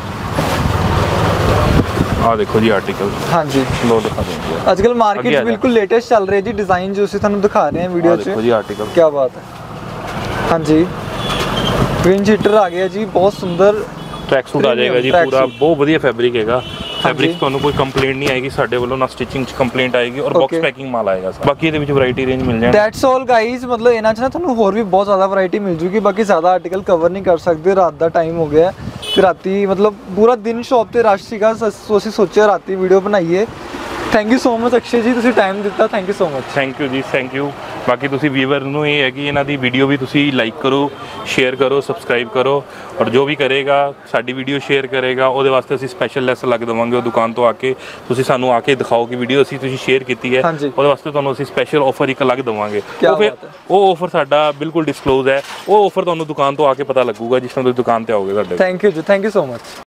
आ देखो जी आर्टिकल। हाँ जी लो दिखा देंगे। आजकल मार्केट में बिल्कुल लेटेस्ट चल रहे हैं जी डिजाइन जो से थानू दिखा रहे हैं वीडियो में। देखो जी आर्टिकल, क्या बात है। हाँ जी विंड चीटर आ गया जी, बहुत सुंदर ट्रैक सूट आ जाएगा जी। पूरा बहुत बढ़िया फैब्रिक हैगा। फैब्रिक ਤੁਹਾਨੂੰ ਕੋਈ ਕੰਪਲੇਂਟ ਨਹੀਂ ਆਏਗੀ ਸਾਡੇ ਵੱਲੋਂ, ਨਾ ਸਟਿਚਿੰਗ ਚ ਕੰਪਲੇਂਟ ਆਏਗੀ ਔਰ ਬਾਕਸ ਪੈਕਿੰਗ ਮਾਲ ਆਏਗਾ। ਬਾਕੀ ਇਹਦੇ ਵਿੱਚ ਵੈਰਾਈਟੀ ਰੇਂਜ ਮਿਲ ਜਾਣੀ। That's all guys. ਮਤਲਬ ਇਹਨਾਂ ਚ ਨਾ ਤੁਹਾਨੂੰ ਹੋਰ ਵੀ ਬਹੁਤ ਜ਼ਿਆਦਾ ਵੈਰਾਈਟੀ ਮਿਲ ਜੂਗੀ। ਬਾਕੀ ਜ਼ਿਆਦਾ ਆਰਟੀਕਲ ਕਵਰ ਨਹੀਂ ਕਰ ਸਕਦੇ, ਰਾਤ ਦਾ ਟਾਈਮ ਹੋ ਗਿਆ ਤੇ ਰਾਤੀ ਮਤਲਬ ਪੂਰਾ ਦਿਨ ਸ਼ੌਪ ਤੇ ਰਸ਼ ਸੀਗਾ, ਸੋ ਅਸੀਂ ਸੋਚਿਆ ਰਾਤੀ ਵੀਡੀਓ ਬਣਾਈਏ। Thank you so much Akshay ji, ਤੁਸੀਂ ਟਾਈਮ ਦਿੱਤਾ। Thank you so much. Thank you ਜੀ, ਥੈਂਕ ਯੂ। ਬਾਕੀ ਤੁਸੀਂ ਵੀਵਰ ਨੂੰ ਇਹ ਹੈ ਕਿ ਇਹਨਾਂ ਦੀ ਵੀਡੀਓ ਵੀ ਤੁਸੀਂ ਲਾਈਕ ਕਰੋ, ਸ਼ੇਅਰ ਕਰੋ, ਸਬਸਕ੍ਰਾਈਬ ਕਰੋ ਔਰ ਜੋ ਵੀ ਕਰੇਗਾ ਸਾਡੀ ਵੀਡੀਓ ਸ਼ੇਅਰ ਕਰੇਗਾ ਉਹਦੇ ਵਾਸਤੇ ਅਸੀਂ ਸਪੈਸ਼ਲ ਲੈਸ ਲੱਗ ਦੇਵਾਂਗੇ। ਉਹ ਦੁਕਾਨ ਤੋਂ ਆ ਕੇ ਤੁਸੀਂ ਸਾਨੂੰ ਆ ਕੇ ਦਿਖਾਓ ਕਿ ਵੀਡੀਓ ਤੁਸੀਂ ਸ਼ੇਅਰ ਕੀਤੀ ਹੈ, ਉਹਦੇ ਵਾਸਤੇ ਤੁਹਾਨੂੰ ਅਸੀਂ ਸਪੈਸ਼ਲ ਆਫਰ ਇੱਕ ਲੱਗ ਦੇਵਾਂਗੇ। ਉਹ ਆਫਰ ਸਾਡਾ ਬਿਲਕੁਲ ਡਿਸਕਲੋਜ਼ ਹੈ। ਉਹ ਆਫਰ ਤੁਹਾਨੂੰ ਦੁਕਾਨ ਤੋਂ ਆ ਕੇ ਪਤਾ ਲੱਗੂਗਾ ਜਿਸ ਤਰ੍ਹਾਂ ਤੁਸੀਂ ਦੁਕਾਨ ਤੇ ਆਓਗੇ ਸਾਡੇ। ਥੈਂਕ ਯੂ ਜੀ, ਥੈਂਕ ਯੂ ਸੋ ਮਚ।